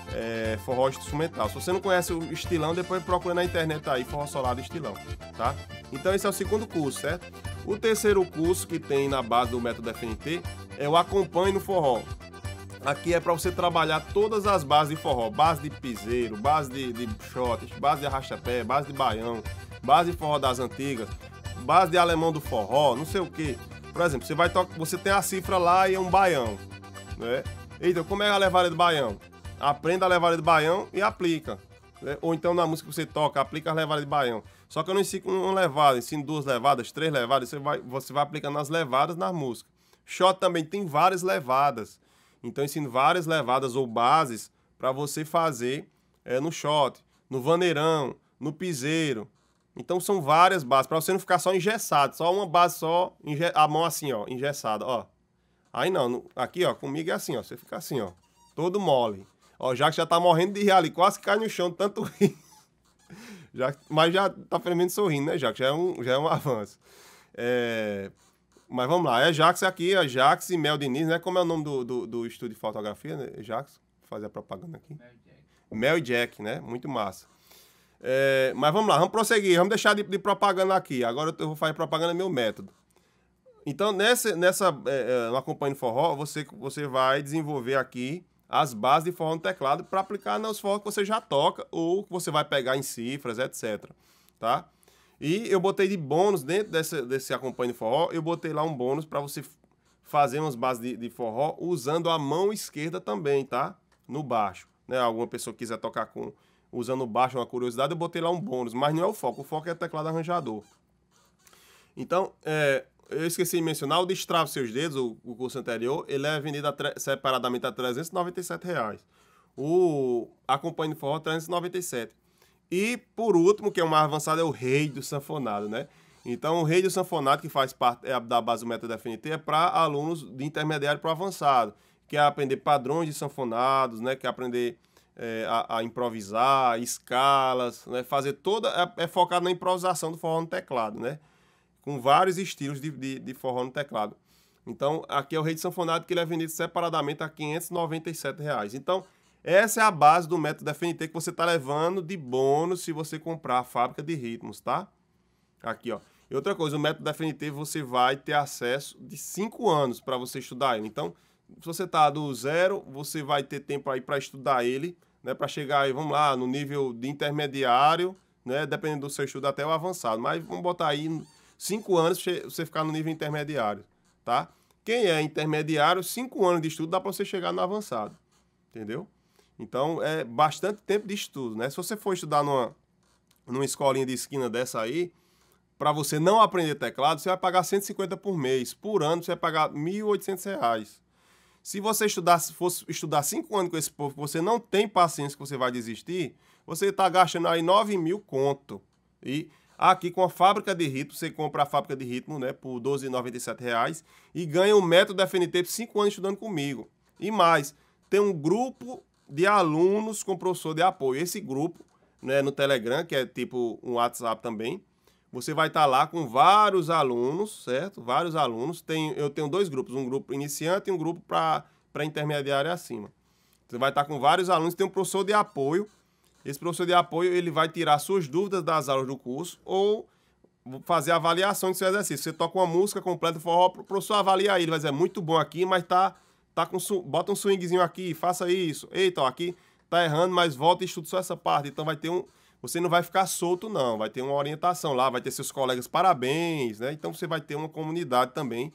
S2: é, forró instrumental. Se você não conhece o estilão, depois procura na internet aí, forró solado estilão, tá? Então esse é o segundo curso, certo? O terceiro curso que tem na base do método F N T é o Acompanhe no Forró. Aqui é para você trabalhar todas as bases de forró, base de piseiro, base de, de shot, base de arrasta-pé, base de baião, base de forró das antigas, base de alemão do forró, não sei o que. Por exemplo, você vai tocar, você tem a cifra lá e é um baião, né? Então, como é a levada do baião? Aprenda a levada do baião e aplica. Né? Ou então na música que você toca, aplica a levada de baião. Só que eu não ensino uma levada, ensino duas levadas, três levadas, você vai, você vai aplicando as levadas na música. Shot também tem várias levadas. Então, eu ensino várias levadas ou bases para você fazer é, no shot, no vaneirão, no piseiro. Então, são várias bases, para você não ficar só engessado, só uma base só, a mão assim, ó, engessada, ó. Aí não, no, aqui, ó, comigo é assim, ó, você fica assim, ó, todo mole. Ó, já que já tá morrendo de rir ali, quase cai no chão, tanto rir. Já, mas já tá pelo menos sorrindo, né, já que já é um, já é um avanço. É... Mas vamos lá, é Jax aqui, é Jax e Mel Diniz, né? Como é o nome do, do, do estúdio de fotografia, né? Jax, vou fazer a propaganda aqui. Mel e Jack. Mel e Jack, né? Muito massa. É, mas vamos lá, vamos prosseguir, vamos deixar de, de propaganda aqui. Agora eu vou fazer propaganda meu método. Então, nessa, nessa é, no Acompanhe Forró, você, você vai desenvolver aqui as bases de forró no teclado para aplicar nos forró que você já toca ou que você vai pegar em cifras, etcétera. Tá? E eu botei de bônus dentro desse, desse Acompanhe Forró, eu botei lá um bônus para você fazer umas bases de, de forró usando a mão esquerda também, tá? No baixo. Né? Alguma pessoa quiser tocar com, usando o baixo, uma curiosidade, eu botei lá um bônus, mas não é o foco, o foco é teclado arranjador. Então, é, eu esqueci de mencionar, o Destrave Seus Dedos, o, o curso anterior, ele é vendido a tre- separadamente a trezentos e noventa e sete reais. O Acompanhe Forró, trezentos e noventa e sete. E, por último, que é o mais avançado, é o Rei do Sanfonado, né? Então, o Rei do Sanfonado, que faz parte é, da base do método F N T, é para alunos de intermediário para o avançado, que é aprender padrões de sanfonados, né? Que é aprender é, a, a improvisar, escalas, né? Fazer toda... É, é focado na improvisação do forró no teclado, né? Com vários estilos de, de, de forró no teclado. Então, aqui é o Rei do Sanfonado, que ele é vendido separadamente a quinhentos e noventa e sete reais. Então, essa é a base do método F N T que você está levando de bônus se você comprar a fábrica de ritmos, tá? Aqui, ó. E outra coisa, o método F N T você vai ter acesso de cinco anos para você estudar ele. Então, se você está do zero, você vai ter tempo aí para estudar ele, né? Para chegar aí, vamos lá, no nível de intermediário, né? Dependendo do seu estudo até o avançado. Mas vamos botar aí cinco anos para você ficar no nível intermediário, tá? Quem é intermediário, cinco anos de estudo dá para você chegar no avançado, entendeu? Então, é bastante tempo de estudo, né? Se você for estudar numa, numa escolinha de esquina dessa aí, para você não aprender teclado, você vai pagar cento e cinquenta por mês. Por ano, você vai pagar mil e oitocentos reais. Se você estudar, se fosse estudar cinco anos com esse povo, você não tem paciência que você vai desistir, você está gastando aí nove mil conto. E aqui com a fábrica de ritmo, você compra a fábrica de ritmo, né, por doze reais e noventa e sete centavos e ganha o método F N T por cinco anos estudando comigo. E mais, tem um grupo de alunos com professor de apoio. Esse grupo, né, no Telegram, que é tipo um WhatsApp também, você vai estar lá com vários alunos, certo? Vários alunos. Tem, eu tenho dois grupos, um grupo iniciante e um grupo para intermediário e acima. Você vai estar com vários alunos, tem um professor de apoio. Esse professor de apoio, ele vai tirar suas dúvidas das aulas do curso ou fazer a avaliação do seu exercício. Você toca uma música completa de forró, o professor avalia aí, ele vai dizer, muito bom aqui, mas tá... Tá com, bota um swingzinho aqui, faça isso. Eita, ó, aqui tá errando, mas volta e estuda só essa parte. Então vai ter um... Você não vai ficar solto, não. Vai ter uma orientação lá, vai ter seus colegas parabéns, né? Então você vai ter uma comunidade também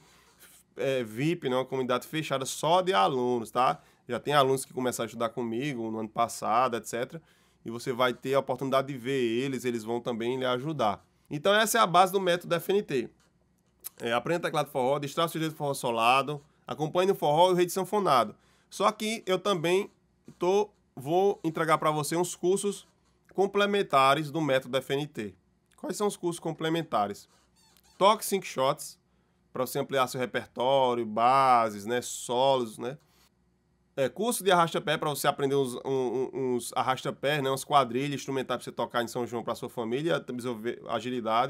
S2: é, V I P, né? Uma comunidade fechada só de alunos, tá? Já tem alunos que começaram a estudar comigo no ano passado, etcétera. E você vai ter a oportunidade de ver eles, eles vão também lhe ajudar. Então essa é a base do método F N T. É, aprenda teclado forró, destrave seu jeito de forró solado, Acompanhe o Forró e o Rei de Sanfonado. Só que eu também tô, vou entregar para você uns cursos complementares do método F N T. Quais são os cursos complementares? Toque cinco shots, para você ampliar seu repertório, bases, né, solos, né? É, curso de arrasta-pé, para você aprender uns, uns, uns arrasta-pé, né, umas quadrilhas instrumentais para você tocar em São João para sua família, desenvolver agilidade.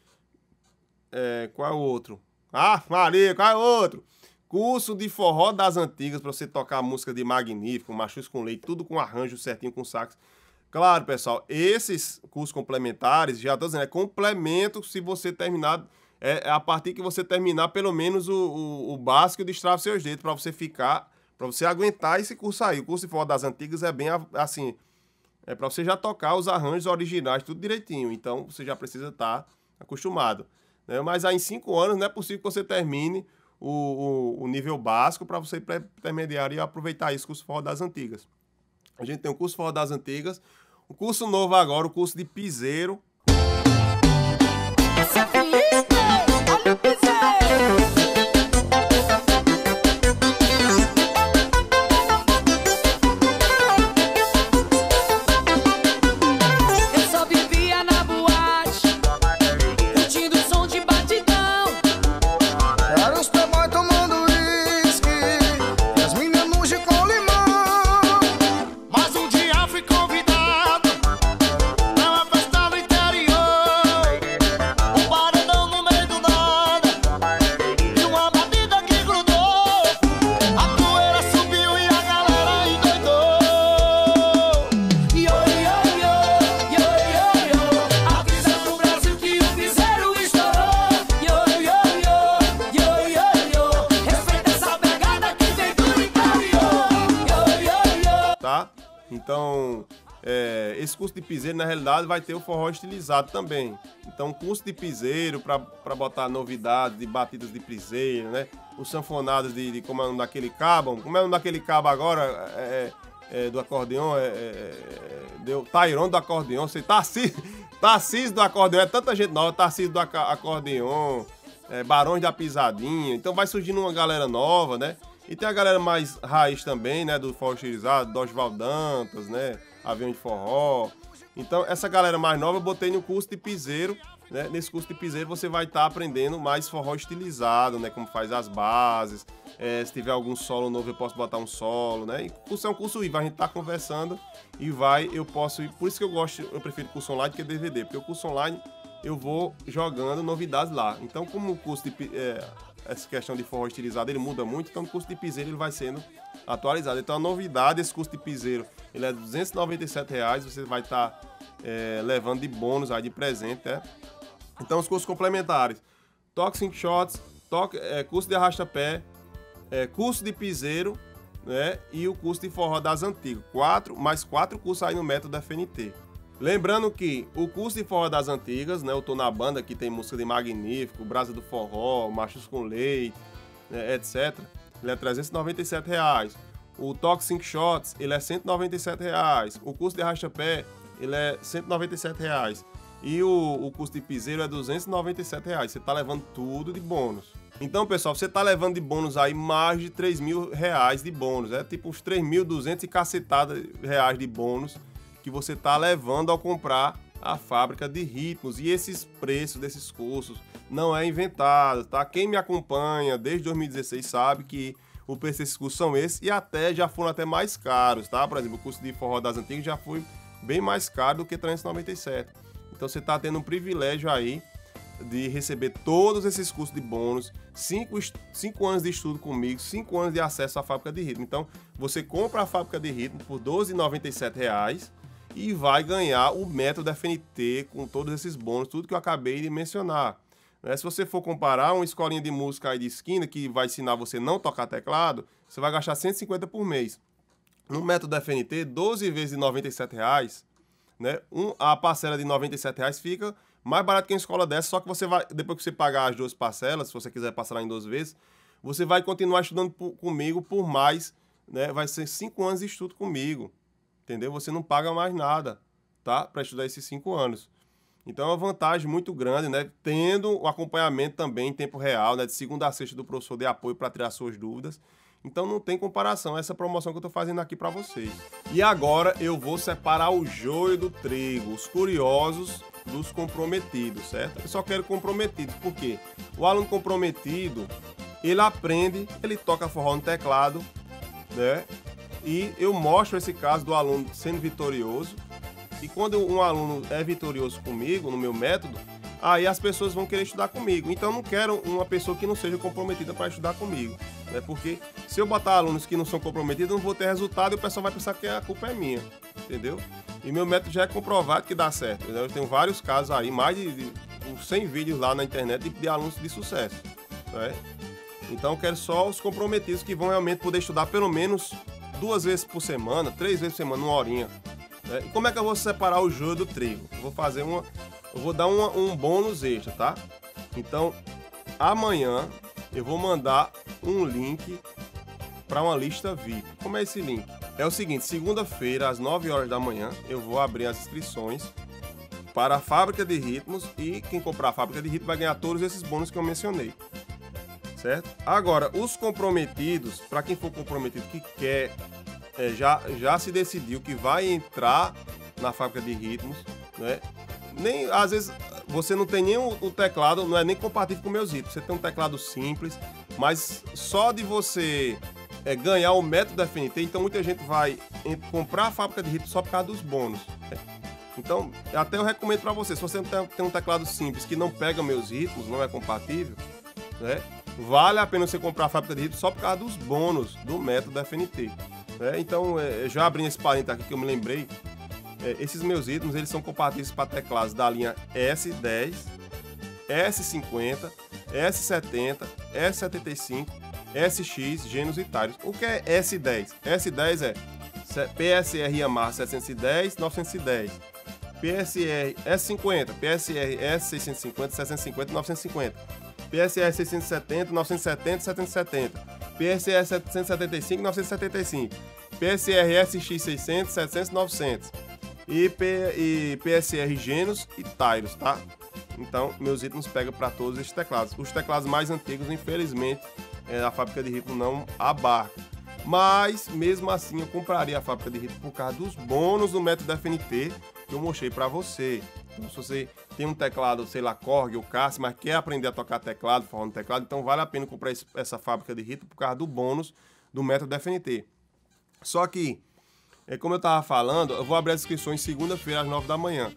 S2: É, qual é o outro? Ah, Maria, qual é o outro? Curso de forró das antigas, para você tocar música de Magnífico, Machus com Leite, tudo com arranjo certinho, com sax. Claro, pessoal, esses cursos complementares, já estou dizendo, é complemento se você terminar, é, é a partir que você terminar pelo menos o, o, o básico de Destrave Seus Dedos, para você ficar, para você aguentar esse curso aí. O curso de forró das antigas é bem assim, é para você já tocar os arranjos originais, tudo direitinho, então você já precisa estar acostumado. Né? Mas aí em cinco anos não é possível que você termine O, o, o nível básico para você pré-intermediário e aproveitar isso, curso forró das antigas. A gente tem o curso forró das antigas, o curso novo agora, o curso de piseiro.
S4: Essa Felipe, olha o piseiro.
S5: Nada
S2: Então, é, esse curso de piseiro, na realidade, vai ter o forró estilizado também. Então, curso de piseiro para botar novidades de batidas de piseiro, né? Os sanfonados de, de como é o nome daquele cabo. Como é o nome daquele cabo agora? É, é, do acordeão, é, é, é, deu Tairon do acordeão, sei, Tarcísio, Tarcísio do acordeão, é tanta gente nova, Tarcísio do acordeão, é, Barões da Pisadinha. Então vai surgindo uma galera nova, né? E tem a galera mais raiz também, né? Do forró estilizado, Dosval Dantas, né? Avião de Forró. Então, essa galera mais nova eu botei no curso de piseiro, né? Nesse curso de piseiro você vai estar tá aprendendo mais forró estilizado, né? Como faz as bases. É, se tiver algum solo novo, eu posso botar um solo, né? E o curso é um curso I V A, a gente tá conversando e vai, eu posso ir. Por isso que eu gosto, eu prefiro curso online que D V D, porque o curso online eu vou jogando novidades lá. Então, como o curso de... É, essa questão de forró estilizado, ele muda muito, então o curso de piseiro ele vai sendo atualizado. Então a novidade, esse curso de piseiro, ele é duzentos e noventa e sete reais, você vai estar tá, é, levando de bônus, aí, de presente, né? Então os cursos complementares, toque cinco shots, toque, é, curso de arrasta-pé, é, curso de piseiro, né? E o curso de forró das antigas, quatro, mais quatro cursos aí no método F N T. Lembrando que o curso de forró das antigas, né, eu tô na banda que tem música de Magnífico, Brasa do Forró, Machos com Leite, né, etcétera. Ele é trezentos e noventa e sete reais. O Toque cinco Shots, ele é cento e noventa e sete reais. O curso de arrasta-pé, ele é cento e noventa e sete reais. E o, o curso de piseiro é duzentos e noventa e sete reais. Você tá levando tudo de bônus. Então, pessoal, você tá levando de bônus aí mais de três mil reais de bônus. É tipo uns três mil e duzentos e cacetada reais de bônus que você está levando ao comprar a Fábrica de Ritmos. E esses preços desses cursos não é inventado, tá? Quem me acompanha desde dois mil e dezesseis sabe que o preço desses cursos são esses e até já foram até mais caros, tá? Por exemplo, o curso de forró das antigas já foi bem mais caro do que trezentos e noventa e sete. Então você está tendo um privilégio aí de receber todos esses cursos de bônus, cinco, cinco anos de estudo comigo, cinco anos de acesso à Fábrica de Ritmo. Então você compra a Fábrica de Ritmo por doze reais e noventa e sete reais e vai ganhar o método F N T com todos esses bônus, tudo que eu acabei de mencionar. Se você for comparar uma escolinha de música aí de esquina que vai ensinar você não tocar teclado, você vai gastar cento e cinquenta por mês. No método F N T, doze vezes de noventa e sete reais, né? Um, a parcela de noventa e sete reais fica mais barato que uma escola dessa, só que você vai, depois que você pagar as duas parcelas, se você quiser parcelar em doze vezes, você vai continuar estudando por, comigo por mais, né? Vai ser cinco anos de estudo comigo. Entendeu? Você não paga mais nada, tá? Para estudar esses cinco anos. Então é uma vantagem muito grande, né? Tendo o acompanhamento também em tempo real, né? De segunda a sexta do professor de apoio para tirar suas dúvidas. Então não tem comparação essa promoção que eu estou fazendo aqui para vocês. E agora eu vou separar o joio do trigo, os curiosos dos comprometidos, certo? Eu só quero comprometidos, porque o aluno comprometido, ele aprende, ele toca forró no teclado, né? E eu mostro esse caso do aluno sendo vitorioso. E quando um aluno é vitorioso comigo, no meu método, aí as pessoas vão querer estudar comigo. Então eu não quero uma pessoa que não seja comprometida para estudar comigo, né? Porque se eu botar alunos que não são comprometidos, eu não vou ter resultado e o pessoal vai pensar que a culpa é minha, entendeu? E meu método já é comprovado que dá certo, né? Eu tenho vários casos aí, mais de, de cem vídeos lá na internet de, de alunos de sucesso, né? Então eu quero só os comprometidos que vão realmente poder estudar pelo menos duas vezes por semana, três vezes por semana, uma horinha. Né? E como é que eu vou separar o joio do trigo? Eu vou fazer uma, eu vou dar uma, um bônus extra, tá? Então, amanhã eu vou mandar um link para uma lista V I P. Como é esse link? É o seguinte, segunda-feira, às nove horas da manhã, eu vou abrir as inscrições para a Fábrica de Ritmos e quem comprar a Fábrica de Ritmos vai ganhar todos esses bônus que eu mencionei. Certo? Agora, os comprometidos, para quem for comprometido que quer, é, já, já se decidiu que vai entrar na Fábrica de Ritmos, né? Nem, às vezes você não tem nem o, o teclado, não é nem compatível com meus ritmos, você tem um teclado simples, mas só de você é, ganhar o método F N T, então muita gente vai comprar a Fábrica de Ritmos só por causa dos bônus. Né? Então, até eu recomendo para você, se você tem, tem um teclado simples que não pega meus ritmos, não é compatível, né? Vale a pena você comprar a Fábrica de Ritmos só por causa dos bônus do método F N T. Né? Então, é, já abrindo esse parênteses aqui que eu me lembrei, é, esses meus ritmos eles são compatíveis para teclados da linha S dez, S cinquenta, S setenta, S setenta e cinco, S X, Gênios e Tyros. O que é S dez? S dez é P S R Yamaha setecentos e dez, novecentos e dez. P S R S cinquenta, P S R S seiscentos e cinquenta, setecentos e cinquenta, novecentos e cinquenta. P S R seiscentos e setenta, novecentos e setenta, setecentos e setenta. P S R setecentos e setenta e cinco, novecentos e setenta e cinco. P S R S X seiscentos, setecentos e novecentos. E, P, e P S R Genos e Tyros, tá? Então, meus itens pegam para todos esses teclados. Os teclados mais antigos, infelizmente, é, a fábrica de ritmo não abarca. Mas, mesmo assim, eu compraria a fábrica de ritmo por causa dos bônus do método F N T que eu mostrei para você. Então, se você tem um teclado, sei lá, Korg ou Casio, mas quer aprender a tocar teclado, forró no teclado, então vale a pena comprar esse, essa fábrica de ritmo por causa do bônus do método F N T. Só que, é, como eu estava falando, eu vou abrir as inscrições segunda-feira às nove da manhã.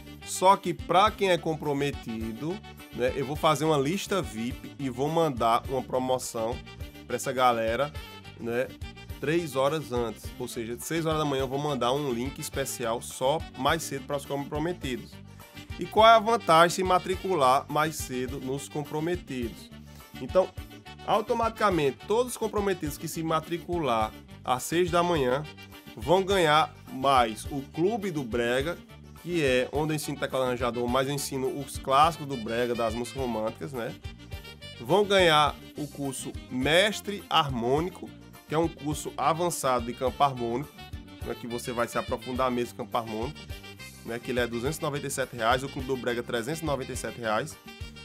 S2: Só que para quem é comprometido, né, eu vou fazer uma lista V I P e vou mandar uma promoção para essa galera, né, três horas antes. Ou seja, de seis horas da manhã eu vou mandar um link especial só mais cedo para os comprometidos. E qual é a vantagem de se matricular mais cedo nos comprometidos? Então, automaticamente, todos os comprometidos que se matricular às seis da manhã vão ganhar mais o Clube do Brega, que é onde eu ensino teclado arranjador, mas eu ensino os clássicos do Brega, das músicas românticas, né? Vão ganhar o curso Mestre Harmônico, que é um curso avançado de campo harmônico, né, que você vai se aprofundar mesmo no campo harmônico, né, que ele é duzentos e noventa e sete reais, o Clube do Brega trezentos e noventa e sete reais.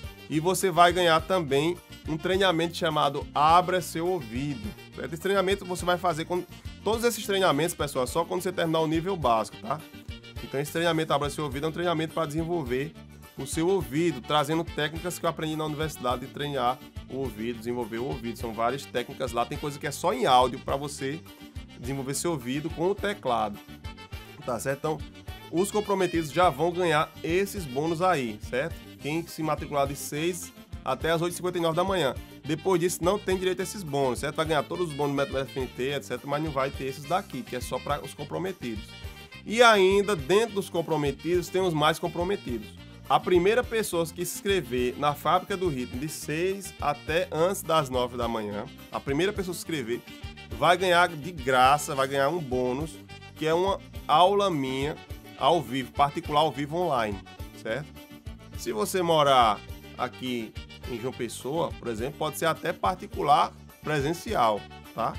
S2: E você vai ganhar também um treinamento chamado Abra Seu Ouvido. Esse treinamento você vai fazer com todos esses treinamentos, pessoal, só quando você terminar o nível básico, tá? Então esse treinamento Abra Seu Ouvido é um treinamento para desenvolver o seu ouvido, trazendo técnicas que eu aprendi na universidade de treinar o ouvido, desenvolver o ouvido. São várias técnicas lá, tem coisa que é só em áudio para você desenvolver seu ouvido com o teclado. Tá certo? Então, os comprometidos já vão ganhar esses bônus aí, certo? Quem se matricular de seis até as oito e cinquenta e nove da manhã. Depois disso, não tem direito a esses bônus, certo? Vai ganhar todos os bônus do método F N T, etcétera, mas não vai ter esses daqui, que é só para os comprometidos. E ainda, dentro dos comprometidos, tem os mais comprometidos. A primeira pessoa que se inscrever na Fábrica do Ritmo de seis até antes das nove da manhã, a primeira pessoa que se inscrever vai ganhar de graça, vai ganhar um bônus, que é uma aula minha ao vivo, particular ao vivo online, certo? Se você morar aqui em João Pessoa, por exemplo, pode ser até particular presencial, tá?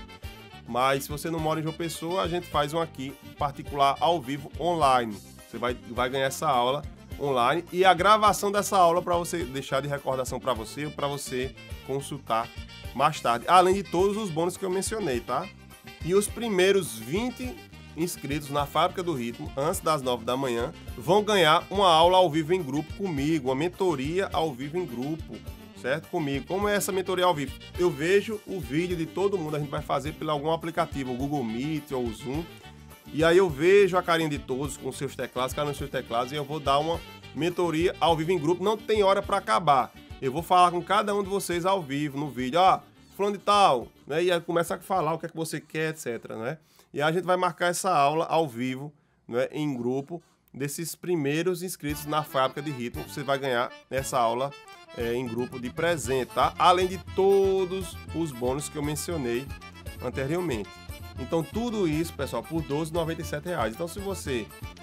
S2: Mas se você não mora em João Pessoa, a gente faz um aqui particular ao vivo online. Você vai, vai ganhar essa aula online e a gravação dessa aula para você deixar de recordação para você ou para você consultar mais tarde. Além de todos os bônus que eu mencionei, tá? E os primeiros vinte inscritos na Fábrica do Ritmo, antes das nove da manhã, vão ganhar uma aula ao vivo em grupo comigo, uma mentoria ao vivo em grupo, certo? Comigo. Como é essa mentoria ao vivo? Eu vejo o vídeo de todo mundo, a gente vai fazer por algum aplicativo, o Google Meet ou o Zoom, e aí eu vejo a carinha de todos com seus teclados, cada um com seus teclados, e eu vou dar uma mentoria ao vivo em grupo, não tem hora para acabar. Eu vou falar com cada um de vocês ao vivo, no vídeo, ó, fulano de tal, né? E aí começa a falar o que é que você quer, etcétera, né? E aí a gente vai marcar essa aula ao vivo, né, em grupo, desses primeiros inscritos na Fábrica de Ritmo. Você vai ganhar essa aula é, em grupo de presente, tá? Além de todos os bônus que eu mencionei anteriormente. Então tudo isso, pessoal, por doze reais e noventa e sete reais. Então se você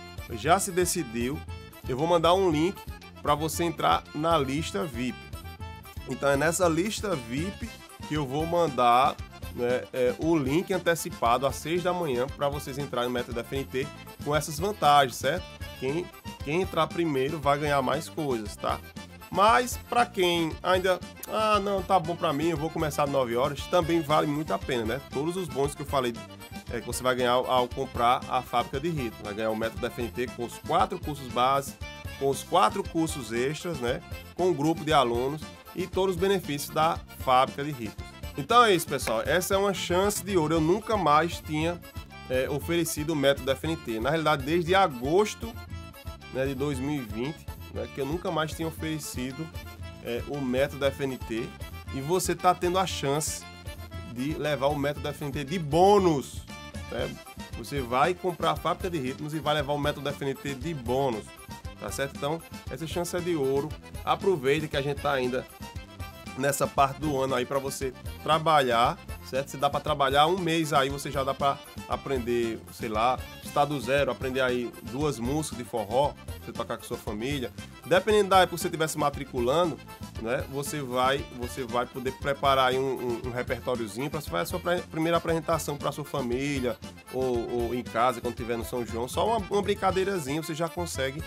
S2: já se decidiu, eu vou mandar um link para você entrar na lista V I P. Então é nessa lista V I P que eu vou mandar, né, é, o link antecipado às seis da manhã para vocês entrarem no método F N T com essas vantagens, certo? Quem, quem entrar primeiro vai ganhar mais coisas, tá? Mas para quem ainda, ah, não, tá bom para mim, eu vou começar às nove horas, também vale muito a pena, né? Todos os bônus que eu falei é, que você vai ganhar ao, ao comprar a Fábrica de Ritmo. Vai ganhar o método F N T com os quatro cursos base, com os quatro cursos extras, né? Com um grupo de alunos e todos os benefícios da Fábrica de Ritmos. Então é isso, pessoal. Essa é uma chance de ouro. Eu nunca mais tinha é, oferecido o método F N T. Na realidade, desde agosto, né, de dois mil e vinte, né, que eu nunca mais tinha oferecido é, o método F N T. E você está tendo a chance de levar o método F N T de bônus, né? Você vai comprar a Fábrica de Ritmos e vai levar o método F N T de bônus, tá certo? Então, essa chance é de ouro. Aproveite que a gente está ainda nessa parte do ano aí para você trabalhar, certo? Se dá para trabalhar um mês aí, você já dá para aprender, sei lá, estar do zero, aprender aí duas músicas de forró, você tocar com sua família. Dependendo da época que você estiver se matriculando, né? Você vai, você vai poder preparar aí um, um, um repertóriozinho para você fazer a sua primeira apresentação para sua família ou, ou em casa quando estiver no São João. Só uma, uma brincadeirazinha você já consegue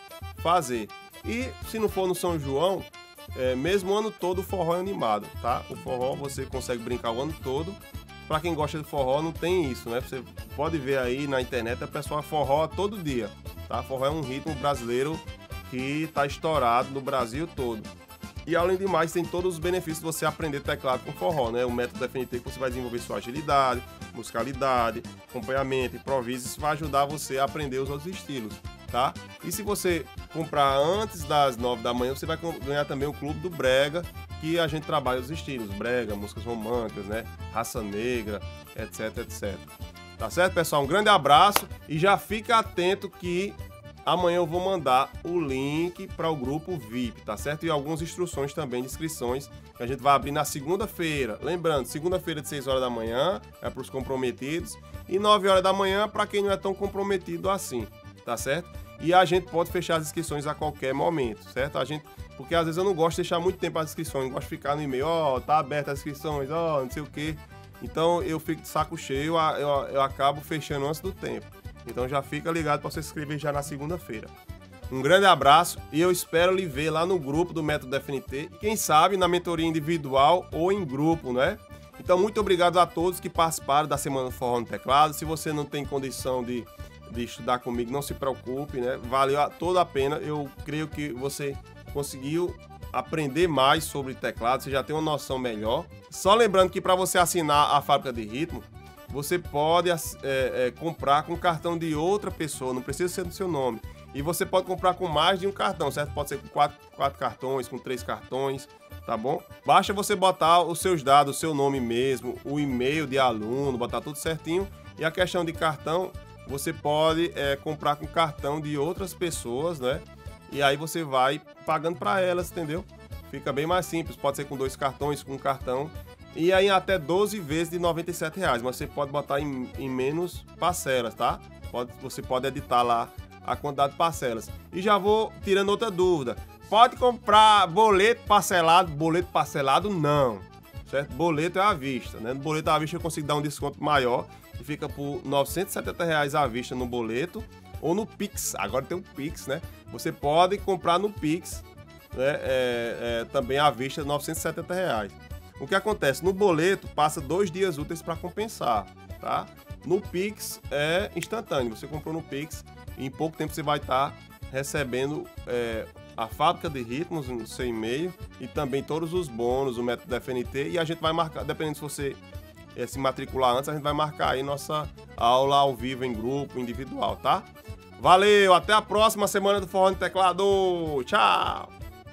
S2: fazer. E se não for no São João, é, mesmo o ano todo o forró é animado, tá? O forró você consegue brincar o ano todo. Para quem gosta de forró não tem isso, né? Você pode ver aí na internet a pessoa forró todo dia, tá? Forró é um ritmo brasileiro que tá estourado no Brasil todo. E além de mais, tem todos os benefícios de você aprender teclado com forró, né? O método F N T que você vai desenvolver sua agilidade, musicalidade, acompanhamento, improviso. Isso vai ajudar você a aprender os outros estilos, tá? E se você comprar antes das nove da manhã, você vai ganhar também o Clube do Brega, que a gente trabalha os estilos, brega, músicas românticas, né? Raça negra, etc, etcétera. Tá certo, pessoal? Um grande abraço e já fica atento que amanhã eu vou mandar o link para o grupo V I P, tá certo? E algumas instruções também de inscrições que a gente vai abrir na segunda-feira. Lembrando, segunda-feira de seis horas da manhã é para os comprometidos e nove horas da manhã para quem não é tão comprometido assim, tá certo? E a gente pode fechar as inscrições a qualquer momento, certo? A gente, porque às vezes eu não gosto de deixar muito tempo as inscrições, eu gosto de ficar no e-mail, ó, oh, tá aberta as inscrições, ó, oh, não sei o quê. Então eu fico de saco cheio, eu, eu acabo fechando antes do tempo. Então já fica ligado para você se inscrever já na segunda-feira. Um grande abraço e eu espero lhe ver lá no grupo do Método F N T. E quem sabe na mentoria individual ou em grupo, né? Então muito obrigado a todos que participaram da Semana do Forró no Teclado. Se você não tem condição de, de estudar comigo, não se preocupe, né? Valeu toda a pena. Eu creio que você conseguiu aprender mais sobre teclado, você já tem uma noção melhor. Só lembrando que para você assinar a Fábrica de Ritmo, você pode é, é, comprar com cartão de outra pessoa, não precisa ser do seu nome. E você pode comprar com mais de um cartão, certo? Pode ser com quatro, quatro cartões, com três cartões, tá bom? Basta você botar os seus dados, o seu nome mesmo, o e-mail de aluno, botar tudo certinho. E a questão de cartão, você pode é, comprar com cartão de outras pessoas, né? E aí você vai pagando para elas, entendeu? Fica bem mais simples, pode ser com dois cartões, com um cartão. E aí até doze vezes de noventa e sete reais, mas você pode botar em, em menos parcelas, tá? Pode, você pode editar lá a quantidade de parcelas. E já vou tirando outra dúvida. Pode comprar boleto parcelado? Boleto parcelado não, certo? Boleto é à vista, né? No boleto à vista eu consigo dar um desconto maior e fica por novecentos e setenta reais à vista no boleto ou no Pix. Agora tem o Pix, né? Você pode comprar no Pix, né? É, é, também à vista novecentos e setenta reais. O que acontece? No boleto passa dois dias úteis para compensar, tá? No Pix é instantâneo. Você comprou no Pix e em pouco tempo você vai estar tá recebendo é, a Fábrica de Ritmos no seu e-mail e também todos os bônus, o método F N T. E a gente vai marcar, dependendo se você é, se matricular antes, a gente vai marcar aí nossa aula ao vivo, em grupo, individual, tá? Valeu, até a próxima Semana do Forró no Teclado. Tchau!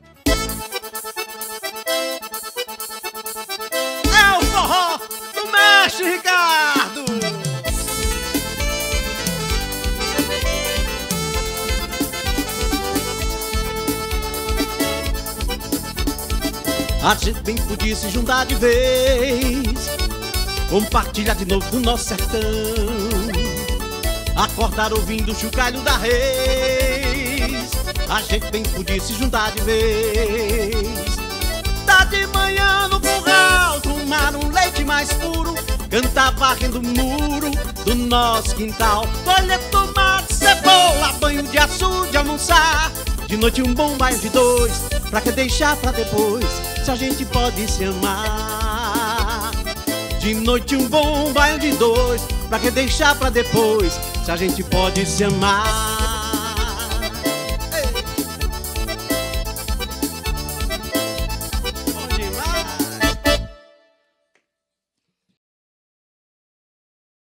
S1: Mexe, Ricardo! A gente bem podia se juntar de vez, compartilhar de novo do nosso sertão, acordar ouvindo o chocalho da reis. A gente bem podia se juntar de vez, tá de manhã no curral, tomar um leite mais puro, cantar varrendo o muro do nosso quintal, colher tomate, cebola, banho de açude, almoçar. De noite um bom baile de dois, pra que deixar pra depois, se a gente pode se amar. De noite um bom baile de dois, pra que deixar pra depois, se a gente pode se amar.